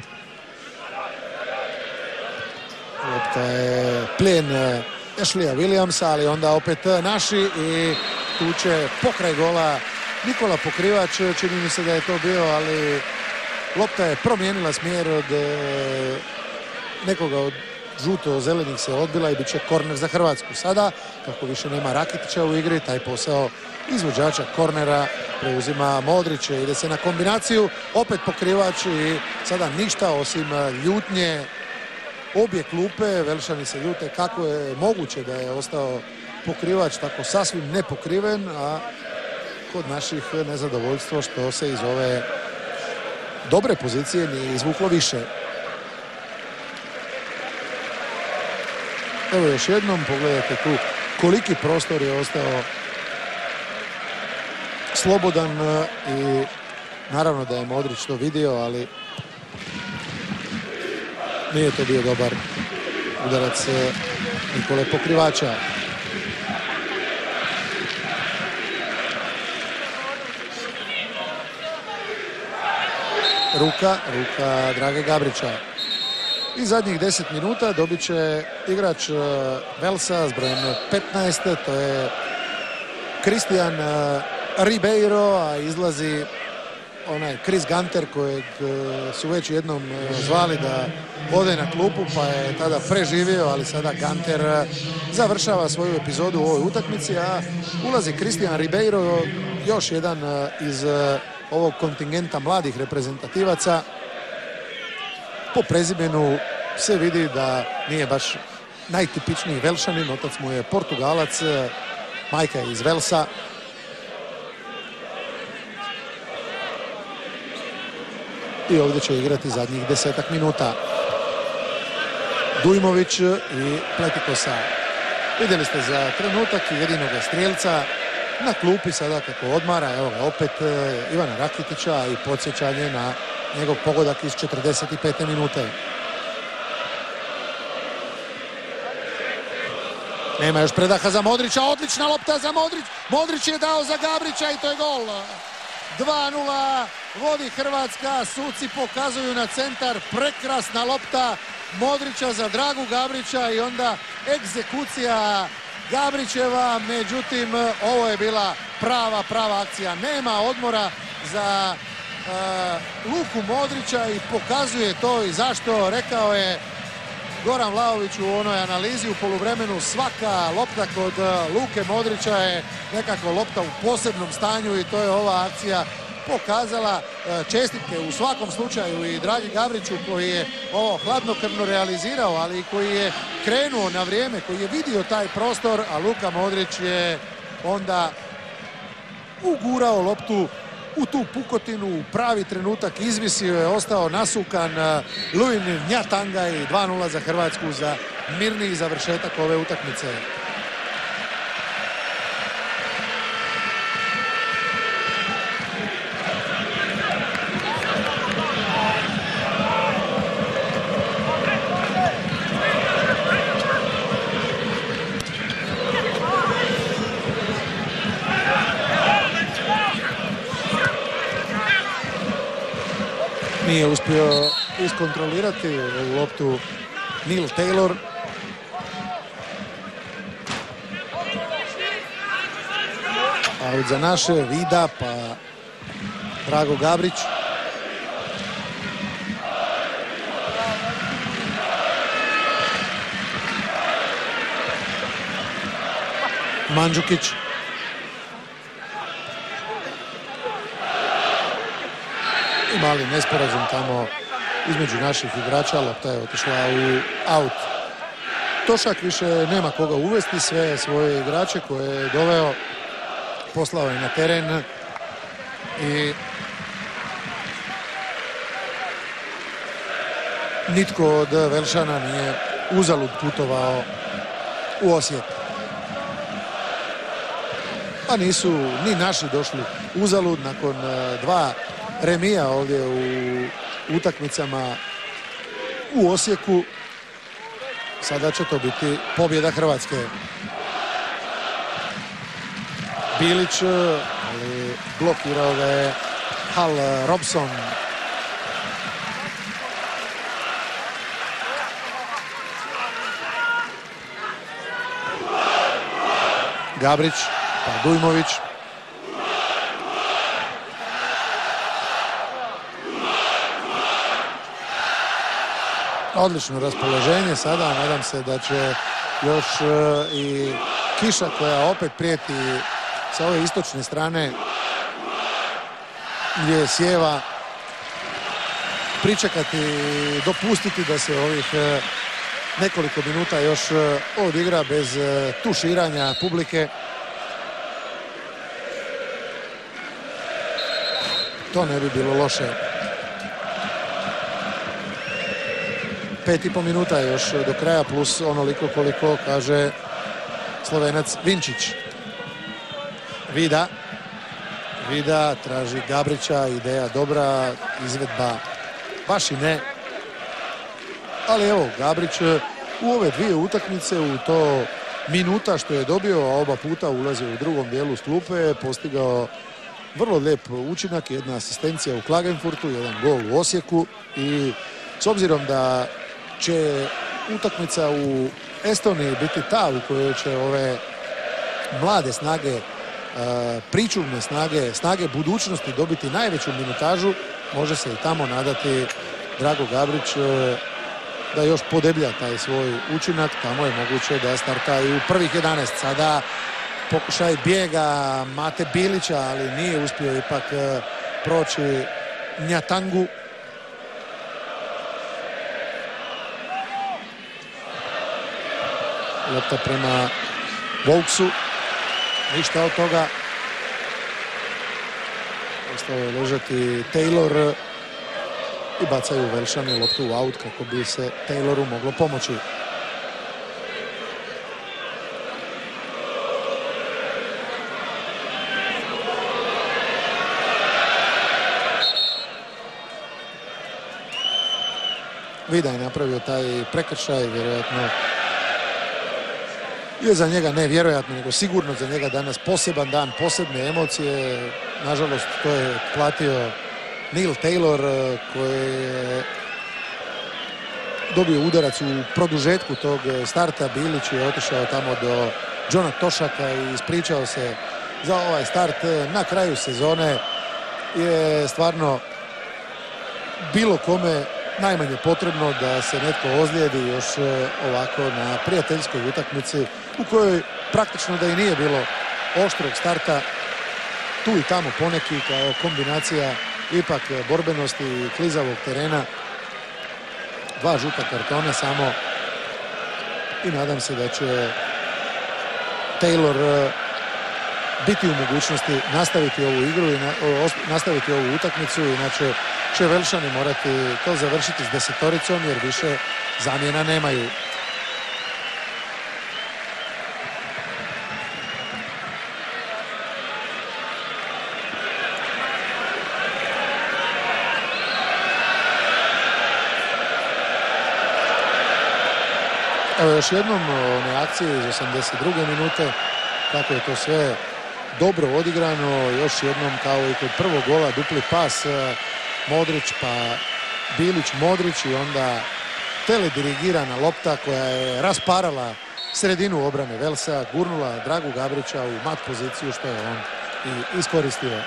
Lopta je plijen Ashleyja Williamsa, ali onda opet naši i tu će pokraj gola Nikola Pokrivač. Čini mi se da je to bio, ali lopta je promijenila smjer od nekoga od žuto-zelenih se odbila i bit će korner za Hrvatsku. Sada, kako više nema Rakitića u igri, taj posao izvođača kornera preuzima Modrić. Ide se na kombinaciju, opet Pokrivač i sada ništa osim ljutnje obje klupe. Velšani se ljute kako je moguće da je ostao Pokrivač tako sasvim nepokriven, a kod naših nezadovoljstvo što se iz ove dobre pozicije nije izvuklo više. Evo još jednom, pogledajte tu koliki prostor je ostao slobodan i naravno da je Modrić to vidio, ali nije to bio dobar udarac Nikole Pokrivača. Ruka, ruka Drage Gabrića. I zadnjih deset minuta dobit će igrač Velsa s brojem petnaest, to je Cristian Ribeiro, a izlazi onaj Chris Gunter kojeg su već jednom zvali da ode na klupu, pa je tada preživio, ali sada Gunter završava svoju epizodu u ovoj utakmici, a ulazi Cristian Ribeiro, još jedan iz ovog kontingenta mladih reprezentativaca. Po prezimenu se vidi da nije baš najtipičniji Velšanin, otac mu je Portugalac, majka je iz Velsa. I ovdje će igrati zadnjih desetak minuta. Dujmović i Pletikosa. Vidjeli ste za trenutak jedinoga strijelca na klupi sada kako odmara. Evo ga opet Ivana Rakitića i podsjećanje na njegov pogodak iz četrdeset pete minute. Nema još predaha za Modrića. Odlična lopta za Modrić. Modrić je dao za Gabrića i to je gol. dva nula vodi Hrvatska. Suci pokazuju na centar. Prekrasna lopta Modrića za Dragu Gabrića i onda egzekucija Gabrićeva. Međutim, ovo je bila prava, prava akcija. Nema odmora za uh, Luku Modrića i pokazuje to i zašto. Rekao je Goran Vlahović u onoj analizi u poluvremenu, svaka lopta kod Luke Modrića je nekako lopta u posebnom stanju i to je ova akcija pokazala. Čestitke u svakom slučaju i Dragi Gabriću koji je ovo hladnokrvno realizirao, ali i koji je krenuo na vrijeme, koji je vidio taj prostor, a Luka Modrić je onda ugurao loptu u tu pukotinu, u pravi trenutak izvisio je, ostao nasukan Luin Njatanga i dva nula za Hrvatsku za mirniji završetak ove utakmice. Nije uspio iskontrolirati ovu loptu Neil Taylor. Out za naše, Vida, pa Drago Gabrić. Mandžukić. I mali nesporazum tamo između naših igrača, lopta je otišla u aut. Tošak više nema koga uvesti, sve svoje igrače koje je doveo poslao je na teren i nitko od Velšana nije uzalud putovao u Osijek. A nisu ni naši došli uzalud nakon dva remija ovdje u utakmicama u Osijeku. Sada će to biti pobjeda Hrvatske. Bilić, ali blokirao ga je Hal Robson. Gabrić, pa Dujmović. Odlično raspoloženje sada, nadam se da će još i kiša koja opet prijeti sa ove istočne strane gdje sjeva pričekati, dopustiti da se ovih nekoliko minuta još odigra bez tuširanja publike. To ne bi bilo loše. Pet i po minuta još do kraja, plus onoliko koliko kaže Slovenac Vinčić. Vida. Vida traži Gabrića, ideja dobra, izvedba baš i ne. Ali evo, Gabrić u ove dvije utakmice, u to minuta što je dobio, a oba puta ulazio u drugom dijelu s klupe, postigao vrlo lijep učinak, jedna asistencija u Klagenfurtu, jedan gol u Osijeku i s obzirom da će utakmica u Estoniji biti ta u kojoj će ove mlade snage pričuvne snage, snage budućnosti dobiti najveću minutažu, može se i tamo nadati Drago Gabrić da još podeblja taj svoj učinak. Tamo je moguće da starta i u prvih jedanaest. Sada pokušaj bijega Mate Bilića, ali nije uspio ipak proći Njatangu. Lopta prema Volksu. Ništa od toga. Ostao je ležati Taylor i bacaju Velšani loptu u aut kako bi se Tayloru moglo pomoći. Vida je napravio taj prekršaj, vjerojatno je za njega ne vjerojatno, nego sigurno za njega danas poseban dan, posebne emocije. Nažalost, to je platio Neil Taylor koji je dobio udarac u produžetku tog starta. Bilić je otišao tamo do Johna Tošaka i ispričao se za ovaj start. Na kraju sezone je stvarno bilo kome najmanje potrebno da se netko ozlijedi još ovako na prijateljskoj utakmici u kojoj praktično da i nije bilo oštrog starta. Tu i tamo poneki kao kombinacija ipak borbenosti i klizavog terena. Dva žuta kartona samo i nadam se da će Taylor biti u mogućnosti nastaviti ovu igru i nastaviti ovu utakmicu, inače će Velšani morati to završiti s desetoricom jer više zamjena nemaju. Evo još jednom one akcije iz osamdeset druge minute, kako je to sve dobro odigrano. Još jednom kao i kod prvog gola dupli pas Modrić pa Bilić Modrić i onda teledirigirana lopta koja je rasparala sredinu obrane Velsa, gurnula Dragu Gabrića u mat poziciju što je on i iskoristio.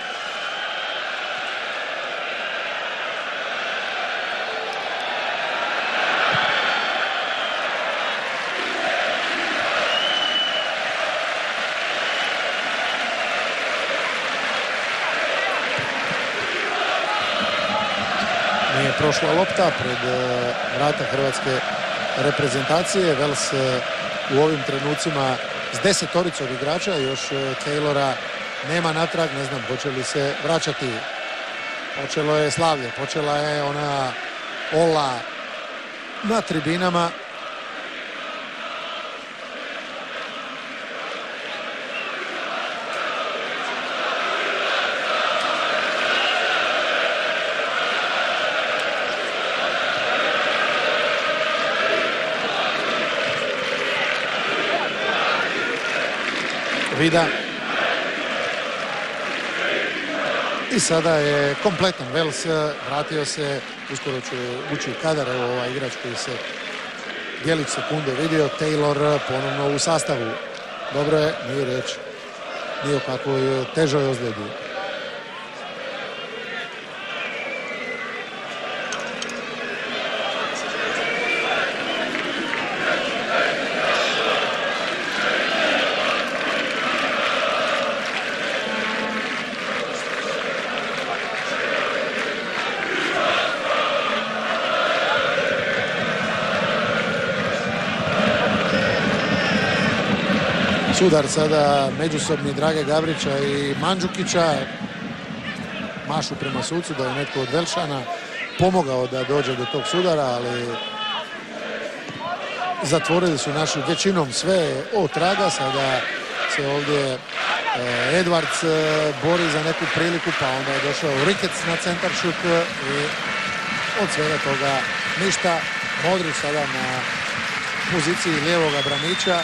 Prošla lopta pred vrata hrvatske reprezentacije. Vels u ovim trenucima s desetoricom igrača, još Taylora nema natrag, ne znam hoće li se vraćati. Počelo je slavlje, počela je ona ola na tribinama. Vida. I sada je kompletan Vels, vratio se, uskoro će ući u kadar, evo ovaj igrač koji se djelić sekunde vidio, Taylor ponovno u sastavu. Dobro je, nije riječ ni o kakvoj težoj ozljedi. Sudar sada međusobni Drage Gabrića i Mandžukića. Mašu prema sucu da je netko od Velšana pomogao da dođe do tog sudara, ali zatvorili su naši većinom sve od traga. Sada se ovdje Edwards bori za neku priliku, pa onda je došao Ricketts na centar šut i od svega toga ništa. Modrić sada na poziciji lijevoga braniča.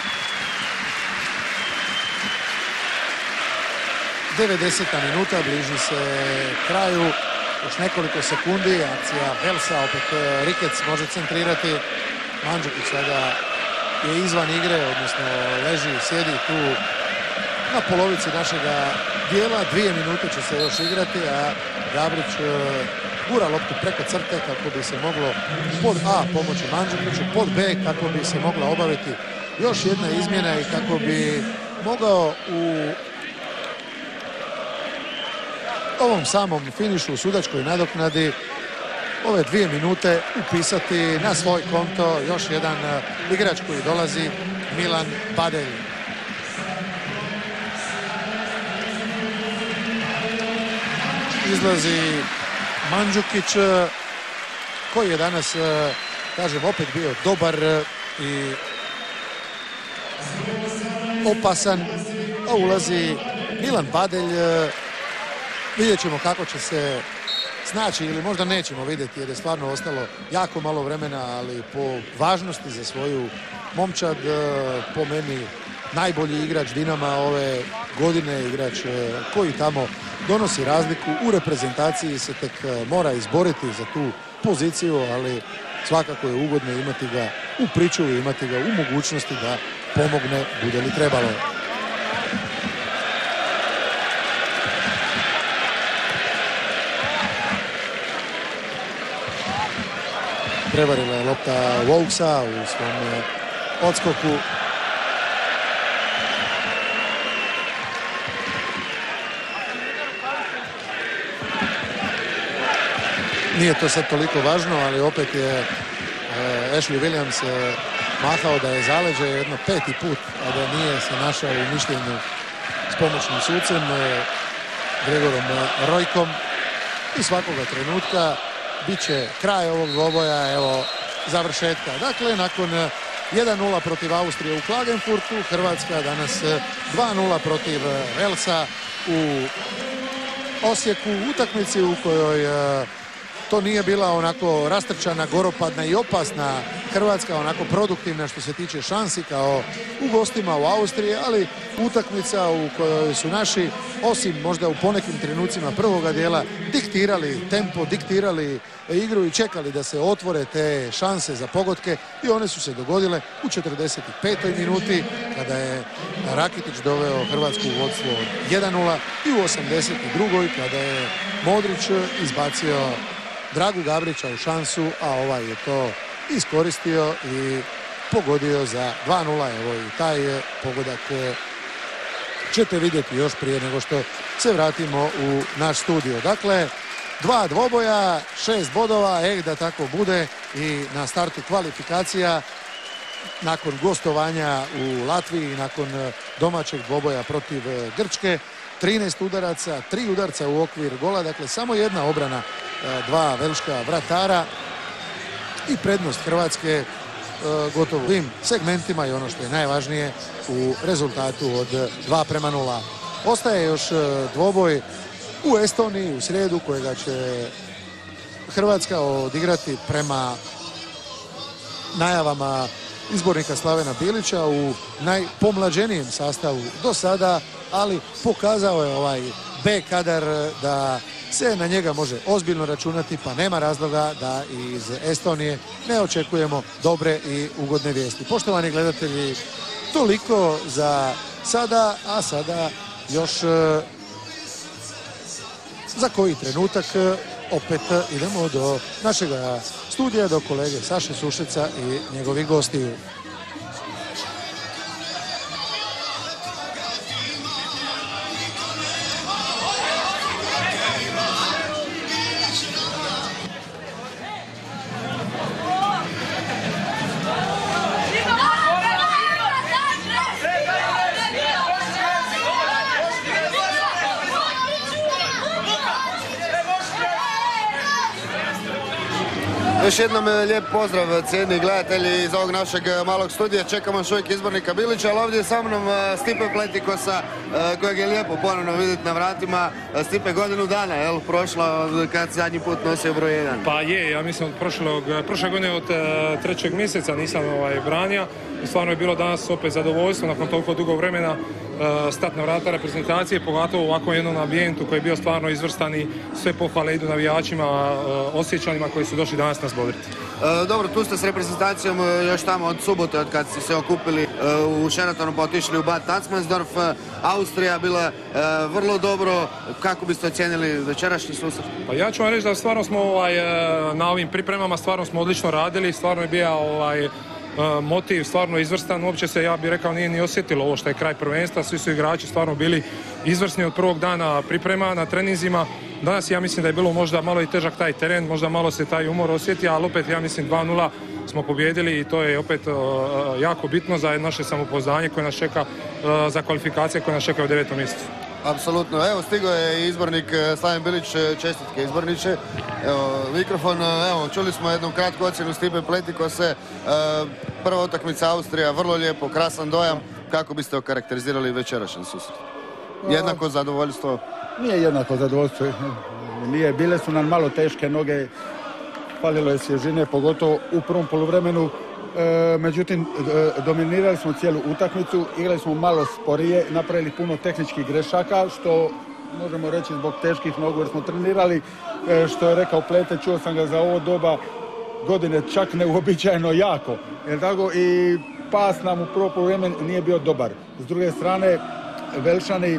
devedeseta minuta, bliži se kraju, još nekoliko sekundi, akcija Velsa, opet Ricketts može centrirati. Mandžukić sada je izvan igre, odnosno leži, sjedi tu na polovici našega dijela. Dvije minute će se još igrati, a Gabrić gura loptu preko crte kako bi se moglo pod A pomoći Mandžukiću, pod B kako bi se mogla obaviti još jedna izmjena i kako bi mogao u ovom samom finišu u sudačkoj nadoknadi ove dvije minute upisati na svoj konto još jedan igrač koji dolazi, Milan Badelj. Izlazi Mandžukić koji je danas, kažem, opet bio dobar i opasan, a ulazi Milan Badelj. Vidjet ćemo kako će se snaći ili možda nećemo vidjeti jer je stvarno ostalo jako malo vremena, ali po važnosti za svoju momčad, po meni najbolji igrač Dinama ove godine, igrač koji tamo donosi razliku. U reprezentaciji se tek mora izboriti za tu poziciju, ali svakako je ugodno imati ga u pričuvu i imati ga u mogućnosti da pomogne bude li trebalo. Prevarila je lopta Vouxa u svom odskoku. Nije to sad toliko važno, ali opet je Ashley Williams mahao da je zaleđe jedno peti put, a da nije se našao u mišljenju s pomoćnim sucem Gregorom Rojkom. I svakoga trenutka bit će kraj ovog dvoboja, evo završetka. Dakle, nakon jedan nula protiv Austrije u Klagenfurtu, Hrvatska danas dva nula protiv Velsa u Osijeku, utakmici u kojoj to nije bila onako rastrčana, goropadna i opasna Hrvatska, onako produktivna što se tiče šansi kao u gostima u Austriji, ali utakmica u kojoj su naši, osim možda u ponekim trenucima prvoga dijela, diktirali tempo, diktirali igru i čekali da se otvore te šanse za pogodke i one su se dogodile u četrdeset petoj minuti kada je Rakitić doveo Hrvatsku u vodstvo jedan nula i u osamdeset drugoj kada je Modrić izbacio Dragu Gabrića u šansu, a ovaj je to iskoristio i pogodio za dva nula. Evo i taj pogodak ćete vidjeti još prije nego što se vratimo u naš studio. Dakle, dva dvoboja, šest bodova, eh da tako bude i na startu kvalifikacija nakon gostovanja u Latviji, nakon domaćeg dvoboja protiv Grčke. trinaest udaraca, tri udarca u okvir gola, dakle samo jedna obrana, dva velška vratara i prednost Hrvatske gotovo u svim segmentima i ono što je najvažnije u rezultatu od dva prema nula. Ostaje još dvoboj u Estoniji u srijedu kojega će Hrvatska odigrati prema najavama izbornika Slavena Bilića u najpomlađenijem sastavu do sada, ali pokazao je ovaj B kadar da se na njega može ozbiljno računati, pa nema razloga da iz Estonije ne očekujemo dobre i ugodne vijesti. Poštovani gledatelji, toliko za sada, a sada još za koji trenutak opet idemo do našega studija, do kolege Saše Sušeca i njegovih gostiju. Još jednom lijep pozdrav cijenjeni gledatelji iz ovog našeg malog studija. Čekamo još uvijek izbornika Bilića, ali ovdje je sa mnom Stipe Pletikosa, kojeg je lijepo ponovno vidjeti na vratima. Stipe, godinu dana, jel, prošlo kad zadnji put nosio broj jedan? Pa je, ja mislim od prošlog, prošle godine od trećeg mjeseca nisam ovaj, branio. I stvarno je bilo danas opet zadovoljstvo nakon toliko dugo vremena stat na vrata reprezentacije, pogotovo u ovakvom jednom ambijentu koji je bio stvarno izvrstan i sve pohvale idu navijačima, Osječanima koji su došli danas nas bodriti. E, dobro, tu ste s reprezentacijom još tamo od subote, od kad ste se okupili e, u Sheratonu pa otišli u Bad Tatzmannsdorf. Austrija bila e, vrlo dobro. Kako biste ocijenili večerašnji susret? Pa ja ću vam reći da stvarno smo ovaj, na ovim pripremama stvarno smo odlično radili, stvarno je bio ovaj, motiv stvarno izvrstan, uopće se, ja bih rekao, nije ni osjetilo ovo što je kraj prvenstva, svi su igrači stvarno bili izvrsni od prvog dana priprema na treninzima. Danas ja mislim da je bilo možda malo i težak taj teren, možda malo se taj umor osjetio, ali opet ja mislim dva nula smo pobijedili i to je opet uh, jako bitno za naše samopouzdanje koje nas čeka, uh, za kvalifikacije koje nas čeka u devetom mjesecu. Apsolutno. Evo, stigao je izbornik Slaven Bilić, čestitke izborniče. Evo, mikrofon, evo, čuli smo jednu kratku ocjenu Stipe Pletikose. Prva utakmica Austrija, vrlo lijepo, krasan dojam. Kako biste okarakterizirali večerašnji susret? Jednako zadovoljstvo? Nije jednako zadovoljstvo. Nije, bile su nam malo teške noge, falilo je svježine, pogotovo u prvom poluvremenu. E, međutim, e, dominirali smo cijelu utakmicu, igrali smo malo sporije, napravili puno tehničkih grešaka, što možemo reći zbog teških nogu jer smo trenirali, e, što je rekao Plete, čuo sam ga za ovo doba godine čak neuobičajeno jako. Jer tako i pas nam u prvo poluvreme nije bio dobar. S druge strane, Velšani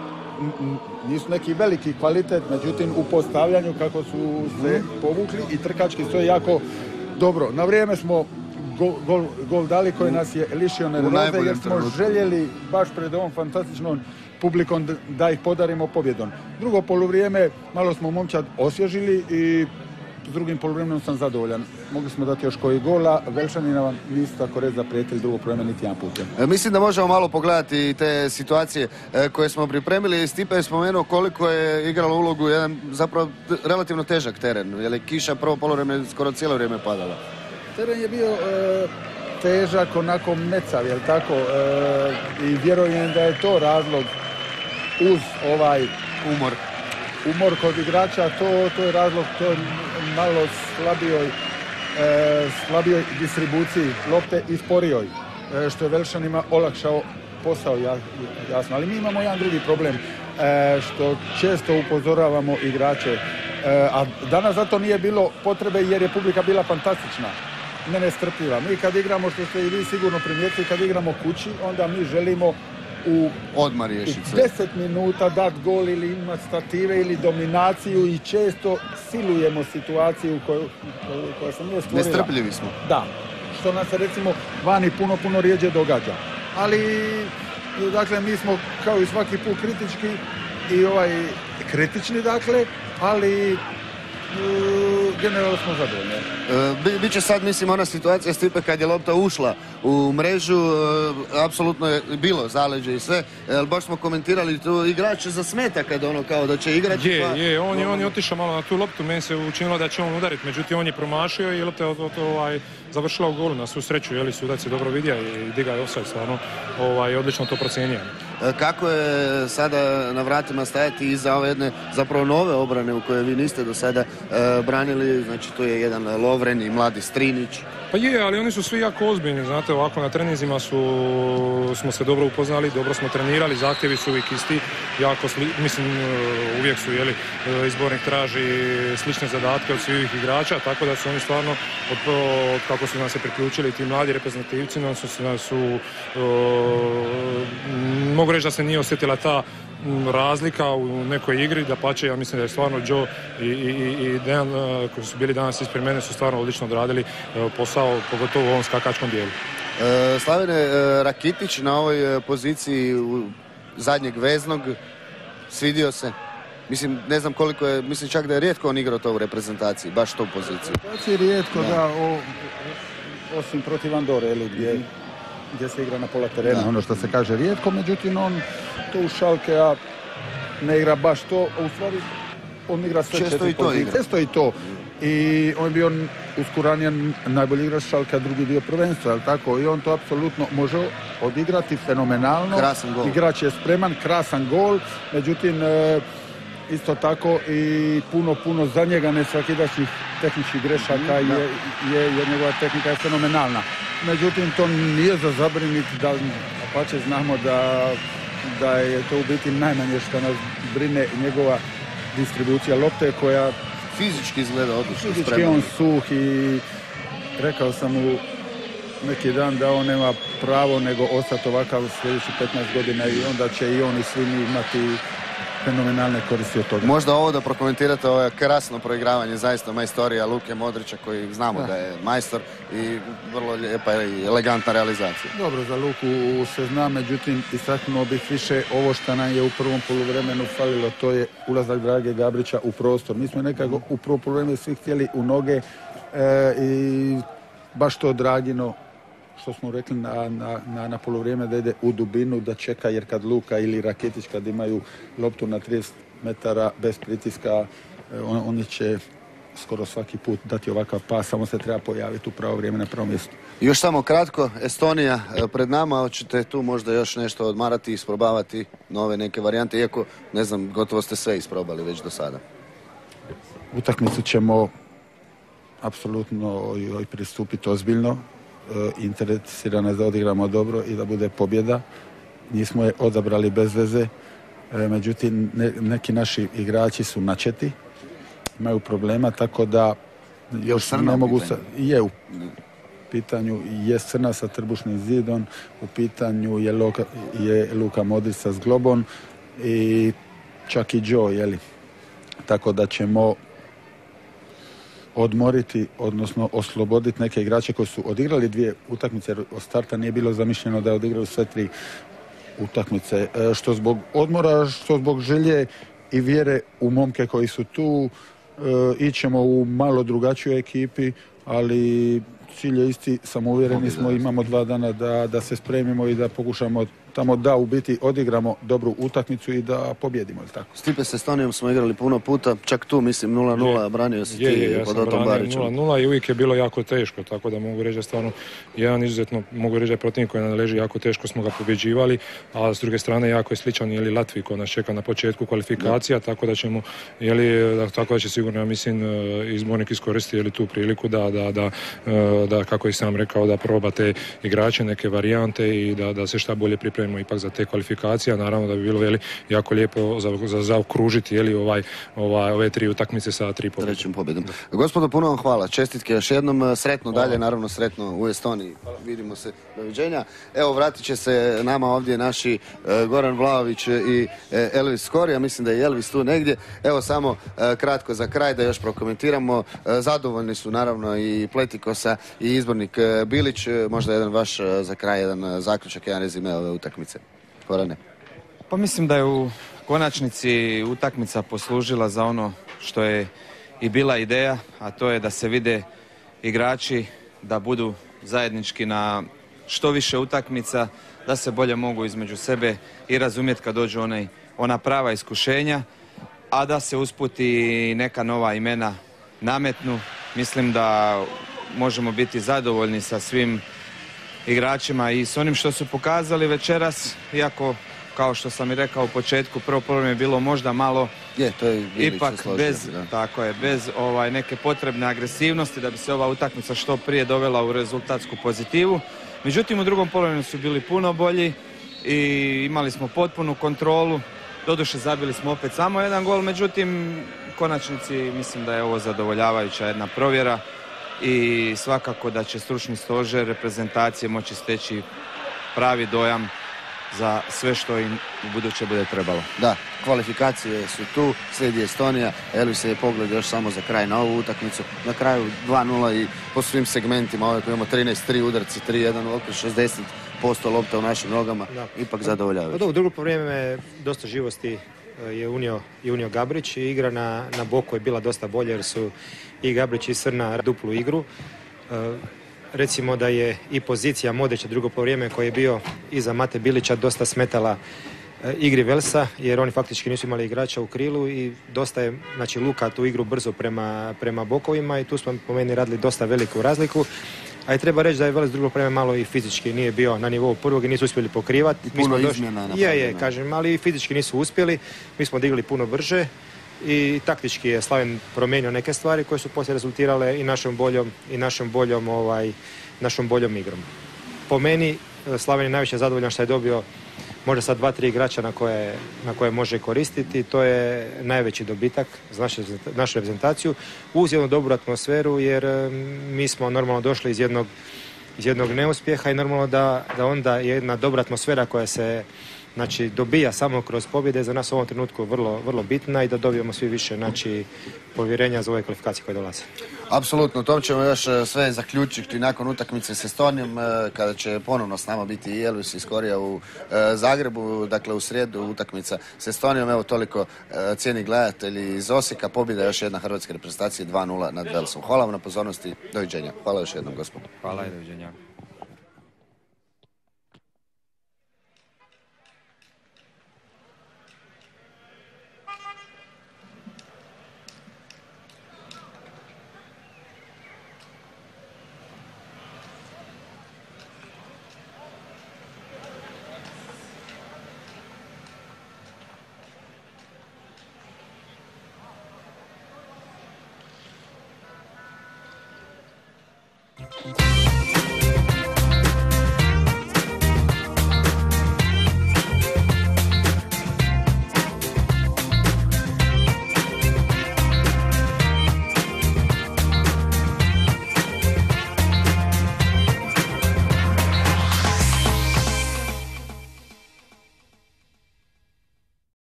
nisu neki veliki kvalitet, međutim u postavljanju kako su se povukli i trkački stoje jako dobro. Na vrijeme smo Gol, gol, gol dali koji nas je lišio nervoze jer smo trenutku. željeli baš pred ovom fantastičnom publikom da ih podarimo pobjedom. Drugo poluvrijeme malo smo momčad osvježili i s drugim poluvrijemenom sam zadovoljan. Mogli smo dati još koji gola, Velšani nam nisu tako reći za prijatelj drugog poluvremena niti jedan put. E, mislim da možemo malo pogledati te situacije e, koje smo pripremili. Stipe je spomenuo koliko je igralo ulogu jedan zapravo relativno težak teren, jer je kiša prvo poluvreme skoro cijelo vrijeme padala. Teren je bio e, težak, onako mecav, jel tako? E, I vjerujem da je to razlog uz ovaj umor. Umor kod igrača, to, to je razlog toj malo slabijoj, e, slabijoj distribuciji lopte i sporijoj, e, što je Velšanima olakšao posao, jasno. Ali mi imamo jedan drugi problem, e, što često upozoravamo igrače, e, a danas zato nije bilo potrebe jer je publika bila fantastična. Mene strpljiva. Mi kad igramo, što ste i vi sigurno primijetili, kad igramo kući, onda mi želimo u, odmah riješiti u deset minuta dati gol ili imati stative ili dominaciju i često silujemo situaciju koju, koja se nije stvorila. Nestrpljivi smo. Da. Što nam se recimo vani puno, puno rijeđe događa. Ali, dakle, mi smo kao i svaki put kritički i ovaj kritični, dakle, ali generalno smo zadovoljni. E, Biće sad, mislim, ona situacija Stipe kad je lopta ušla u mrežu, e, apsolutno je bilo zaleđe i sve, e, baš smo komentirali tu igrač zasmeta kad ono kao da će igrati. Je, pa... je, on je, on je otišao malo na tu loptu, meni se učinilo da će on udariti, međutim on je promašio i lopta je ovaj, završila u golu, na svu sreću, je li sudac je dobro vidio i diga je offside, stvarno, ovaj, odlično to procijenio. E, kako je sada na vratima stajati iza ove jedne zapravo nove obrane u koje vi niste do sada e, branili, znači tu je jedan Lovren i mladi Strinić. Pa je, ali oni su svi jako ozbiljni, znate, ovako na treninzima su, smo se dobro upoznali, dobro smo trenirali, zahtjevi su uvijek isti, jako, sli, mislim, uvijek su, jeli, izbornik traži slične zadatke od svih igrača, tako da su oni stvarno, od, od kako su nam se priključili ti mladi reprezentativci, nam su, nam su uh, mogu reći da se nije osjetila ta razlika u nekoj igri, da pače, ja mislim da je stvarno Joe i, i, i Dejan koji su bili danas ispred mene su stvarno odlično odradili posao, pogotovo u ovom skakačkom dijelu. E, Slavene, e, Rakitić na ovoj poziciji u zadnjeg veznog svidio se. Mislim, ne znam koliko je, mislim čak da je rijetko on igrao to u reprezentaciji, baš tu poziciju. Reprezentaciji rijetko, da, da o, osim protiv Andore, ili gdje gdje se igra na pola terena, da. Ono što se kaže rijetko, međutim on to u Šalke, a ne igra baš to, u stvari on igra sve četiri pozicije. Često i to. I on je bio uskuranijan najbolji igrač Šalke, drugi dio prvenstva, jel tako? I on to apsolutno može odigrati fenomenalno. Krasan gol. Igrač je spreman, krasan gol, međutim e, isto tako i puno, puno za njega nesvakidašnjih tehničkih grešaka je, je, jer njegova tehnika je fenomenalna. Međutim, to nije za zabriniti da pače znamo da da je to u biti najmanje što nas brine njegova distribucija lopte koja fizički izgleda odlično. Fizički on suh i rekao sam mu neki dan da on nema pravo nego ostati ovakav sljedećih petnaest godina i onda će i on i svi mi imati fenomenalne koristi od toga. Možda ovo da prokomentirate, ovo je krasno proigravanje, zaista majstorija Luke Modrića koji znamo da, da je majstor i vrlo lijepa i elegantna realizacija. Dobro, za Luku se zna, međutim istaknuo bih više ovo što nam je u prvom poluvremenu falilo, to je ulazak Drage Gabrića u prostor. Mi smo nekako u prvom poluvremenu svi htjeli u noge e, i baš to Dragino što smo rekli na, na, na, na polovrijeme da ide u dubinu, da čeka, jer kad Luka ili Raketić kad imaju loptu na trideset metara bez pritiska, on, oni će skoro svaki put dati ovakav pas, samo se treba pojaviti u pravo vrijeme na prvom mjestu. Još samo kratko, Estonija pred nama, hoćete tu možda još nešto odmarati i isprobavati nove neke varijante, iako ne znam, gotovo ste sve isprobali već do sada. Utakmicu ćemo apsolutno pristupiti ozbiljno. Interesirano je da odigramo dobro i da bude pobjeda. Nismo je odabrali bez veze, međutim ne, neki naši igrači su načeti, imaju problema, tako da još ne mogu sa, je u pitanju je Crna sa trbušnim zidom, u pitanju je, Loka, je Luka Modrić sa zglobom i čak i Joe, jeli. Tako da ćemo odmoriti, odnosno osloboditi neke igrače koji su odigrali dvije utakmice, jer od starta nije bilo zamišljeno da odigraju sve tri utakmice. Što zbog odmora, što zbog želje i vjere u momke koji su tu, ićemo u malo drugačiju ekipi, ali cilj je isti, samouvjereni smo, imamo dva dana da, da se spremimo i da pokušamo tamo da u biti odigramo dobru utakmicu i da pobjedimo, ili tako? Stipe s Estonijom smo igrali puno puta, čak tu mislim nula nula, branio si je, ti je, ja pod Otom Barićem. nula nula i uvijek je bilo jako teško, tako da mogu reći da stvarno jedan izuzetno, mogu reći da je protivnik koji nam leži jako teško smo ga pobjeđivali, a s druge strane jako je sličan ili Latviji koji nas čeka na početku kvalifikacija, da. tako da ćemo, jeli, da, tako da će sigurno, ja mislim, izbornik iskoristiti jeli, tu priliku da, da, da, da, kako i sam rekao, da proba te igrače, neke varijante i da, da se šta bolje pripremimo ipak za te kvalifikacije. Naravno da bi bilo jeli, jako lijepo za, za, zaokružiti jeli, ovaj, ovaj, ove tri utakmice sa tri pobjede. Trećim pobjedom. Gospodo, puno vam hvala. Čestitke još jednom. Sretno hvala. Dalje, naravno sretno u Estoniji. Hvala. Vidimo se. Doviđenja. Evo, vratit će se nama ovdje naši uh, Goran Vlaović i uh, Elvis Skor. Ja mislim da je Elvis tu negdje. Evo samo uh, kratko za kraj da još prokomentiramo. Uh, zadovoljni su naravno i Pletikosa i izbornik uh, Bilić. Uh, možda jedan vaš uh, za kraj, jedan uh, zaključak, jedan rezime ove utakmice. Korane. Pa mislim da je u konačnici utakmica poslužila za ono što je i bila ideja, a to je da se vide igrači, da budu zajednički na što više utakmica, da se bolje mogu između sebe i razumjeti kad dođu onaj, ona prava iskušenja, a da se usputi neka nova imena nametnu. Mislim da možemo biti zadovoljni sa svim igračima i s onim što su pokazali večeras, iako kao što sam i rekao u početku, prvo problem je bilo možda malo je, to je ipak složio, bez, tako je, bez ovaj, neke potrebne agresivnosti da bi se ova utakmica što prije dovela u rezultatsku pozitivu. Međutim, u drugom poluvremenu su bili puno bolji i imali smo potpunu kontrolu. Doduše zabili smo opet samo jedan gol, međutim u konačnici mislim da je ovo zadovoljavajuća jedna provjera i svakako da će stručni stožer reprezentacije moći steći pravi dojam za sve što im u buduće bude trebalo. Da, kvalifikacije su tu, slijedi Estonija, Elvis se je pogled još samo za kraj na ovu utakmicu. Na kraju dva nula i po svim segmentima, ovdje imamo trinaest tri udarci, tri jedan, oko šezdeset posto lopta u našim nogama, da. Ipak zadovoljavajuće. U drugo vrijeme dosta živosti je unio, je unio Gabrić i igra na, na boku je bila dosta bolja jer su i Gabrić i Crna duplu igru. E, recimo da je i pozicija Modrića drugo vrijeme koji je bio iza Mate Bilića dosta smetala e, igri Velsa jer oni faktički nisu imali igrača u krilu i dosta je, znači Luka tu igru brzo prema, prema bokovima i tu smo po meni radili dosta veliku razliku. A i treba reći da je Vels drugo vrijeme malo i fizički nije bio na nivou prvog i nisu uspjeli pokrivati. Puno izmjena. Je, je, kažem, ali i fizički nisu uspjeli. Mi smo digli puno brže i taktički je Slaven promijenio neke stvari koje su poslije rezultirale i našom boljom, i našom boljom, ovaj, našom boljom igrom. Po meni Slaven je najviše zadovoljan što je dobio možda sa dva, tri igrača na koje, na koje može koristiti. To je najveći dobitak za našu, našu reprezentaciju uz jednu dobru atmosferu, jer mi smo normalno došli iz jednog, iz jednog neuspjeha i normalno da, da onda jedna dobra atmosfera koja se znači, dobija samo kroz pobjede za nas u ovom trenutku vrlo, vrlo bitna i da dobijemo svi više znači, povjerenja za ove kvalifikacije koje dolaze. Apsolutno, to ćemo još sve zaključiti nakon utakmice s Estonijom, kada će ponovno s nama biti i Elvis iz Korija u Zagrebu, dakle u srijedu utakmica s Estonijom. Evo toliko, cijeni gledatelji iz Osijeka, pobjeda još jedna hrvatske reprezentacije dva nula nad Velsom. Hvala vam na pozornosti, doviđenja. Hvala još jednom, gospodo. Hvala i doviđenja. Thank you.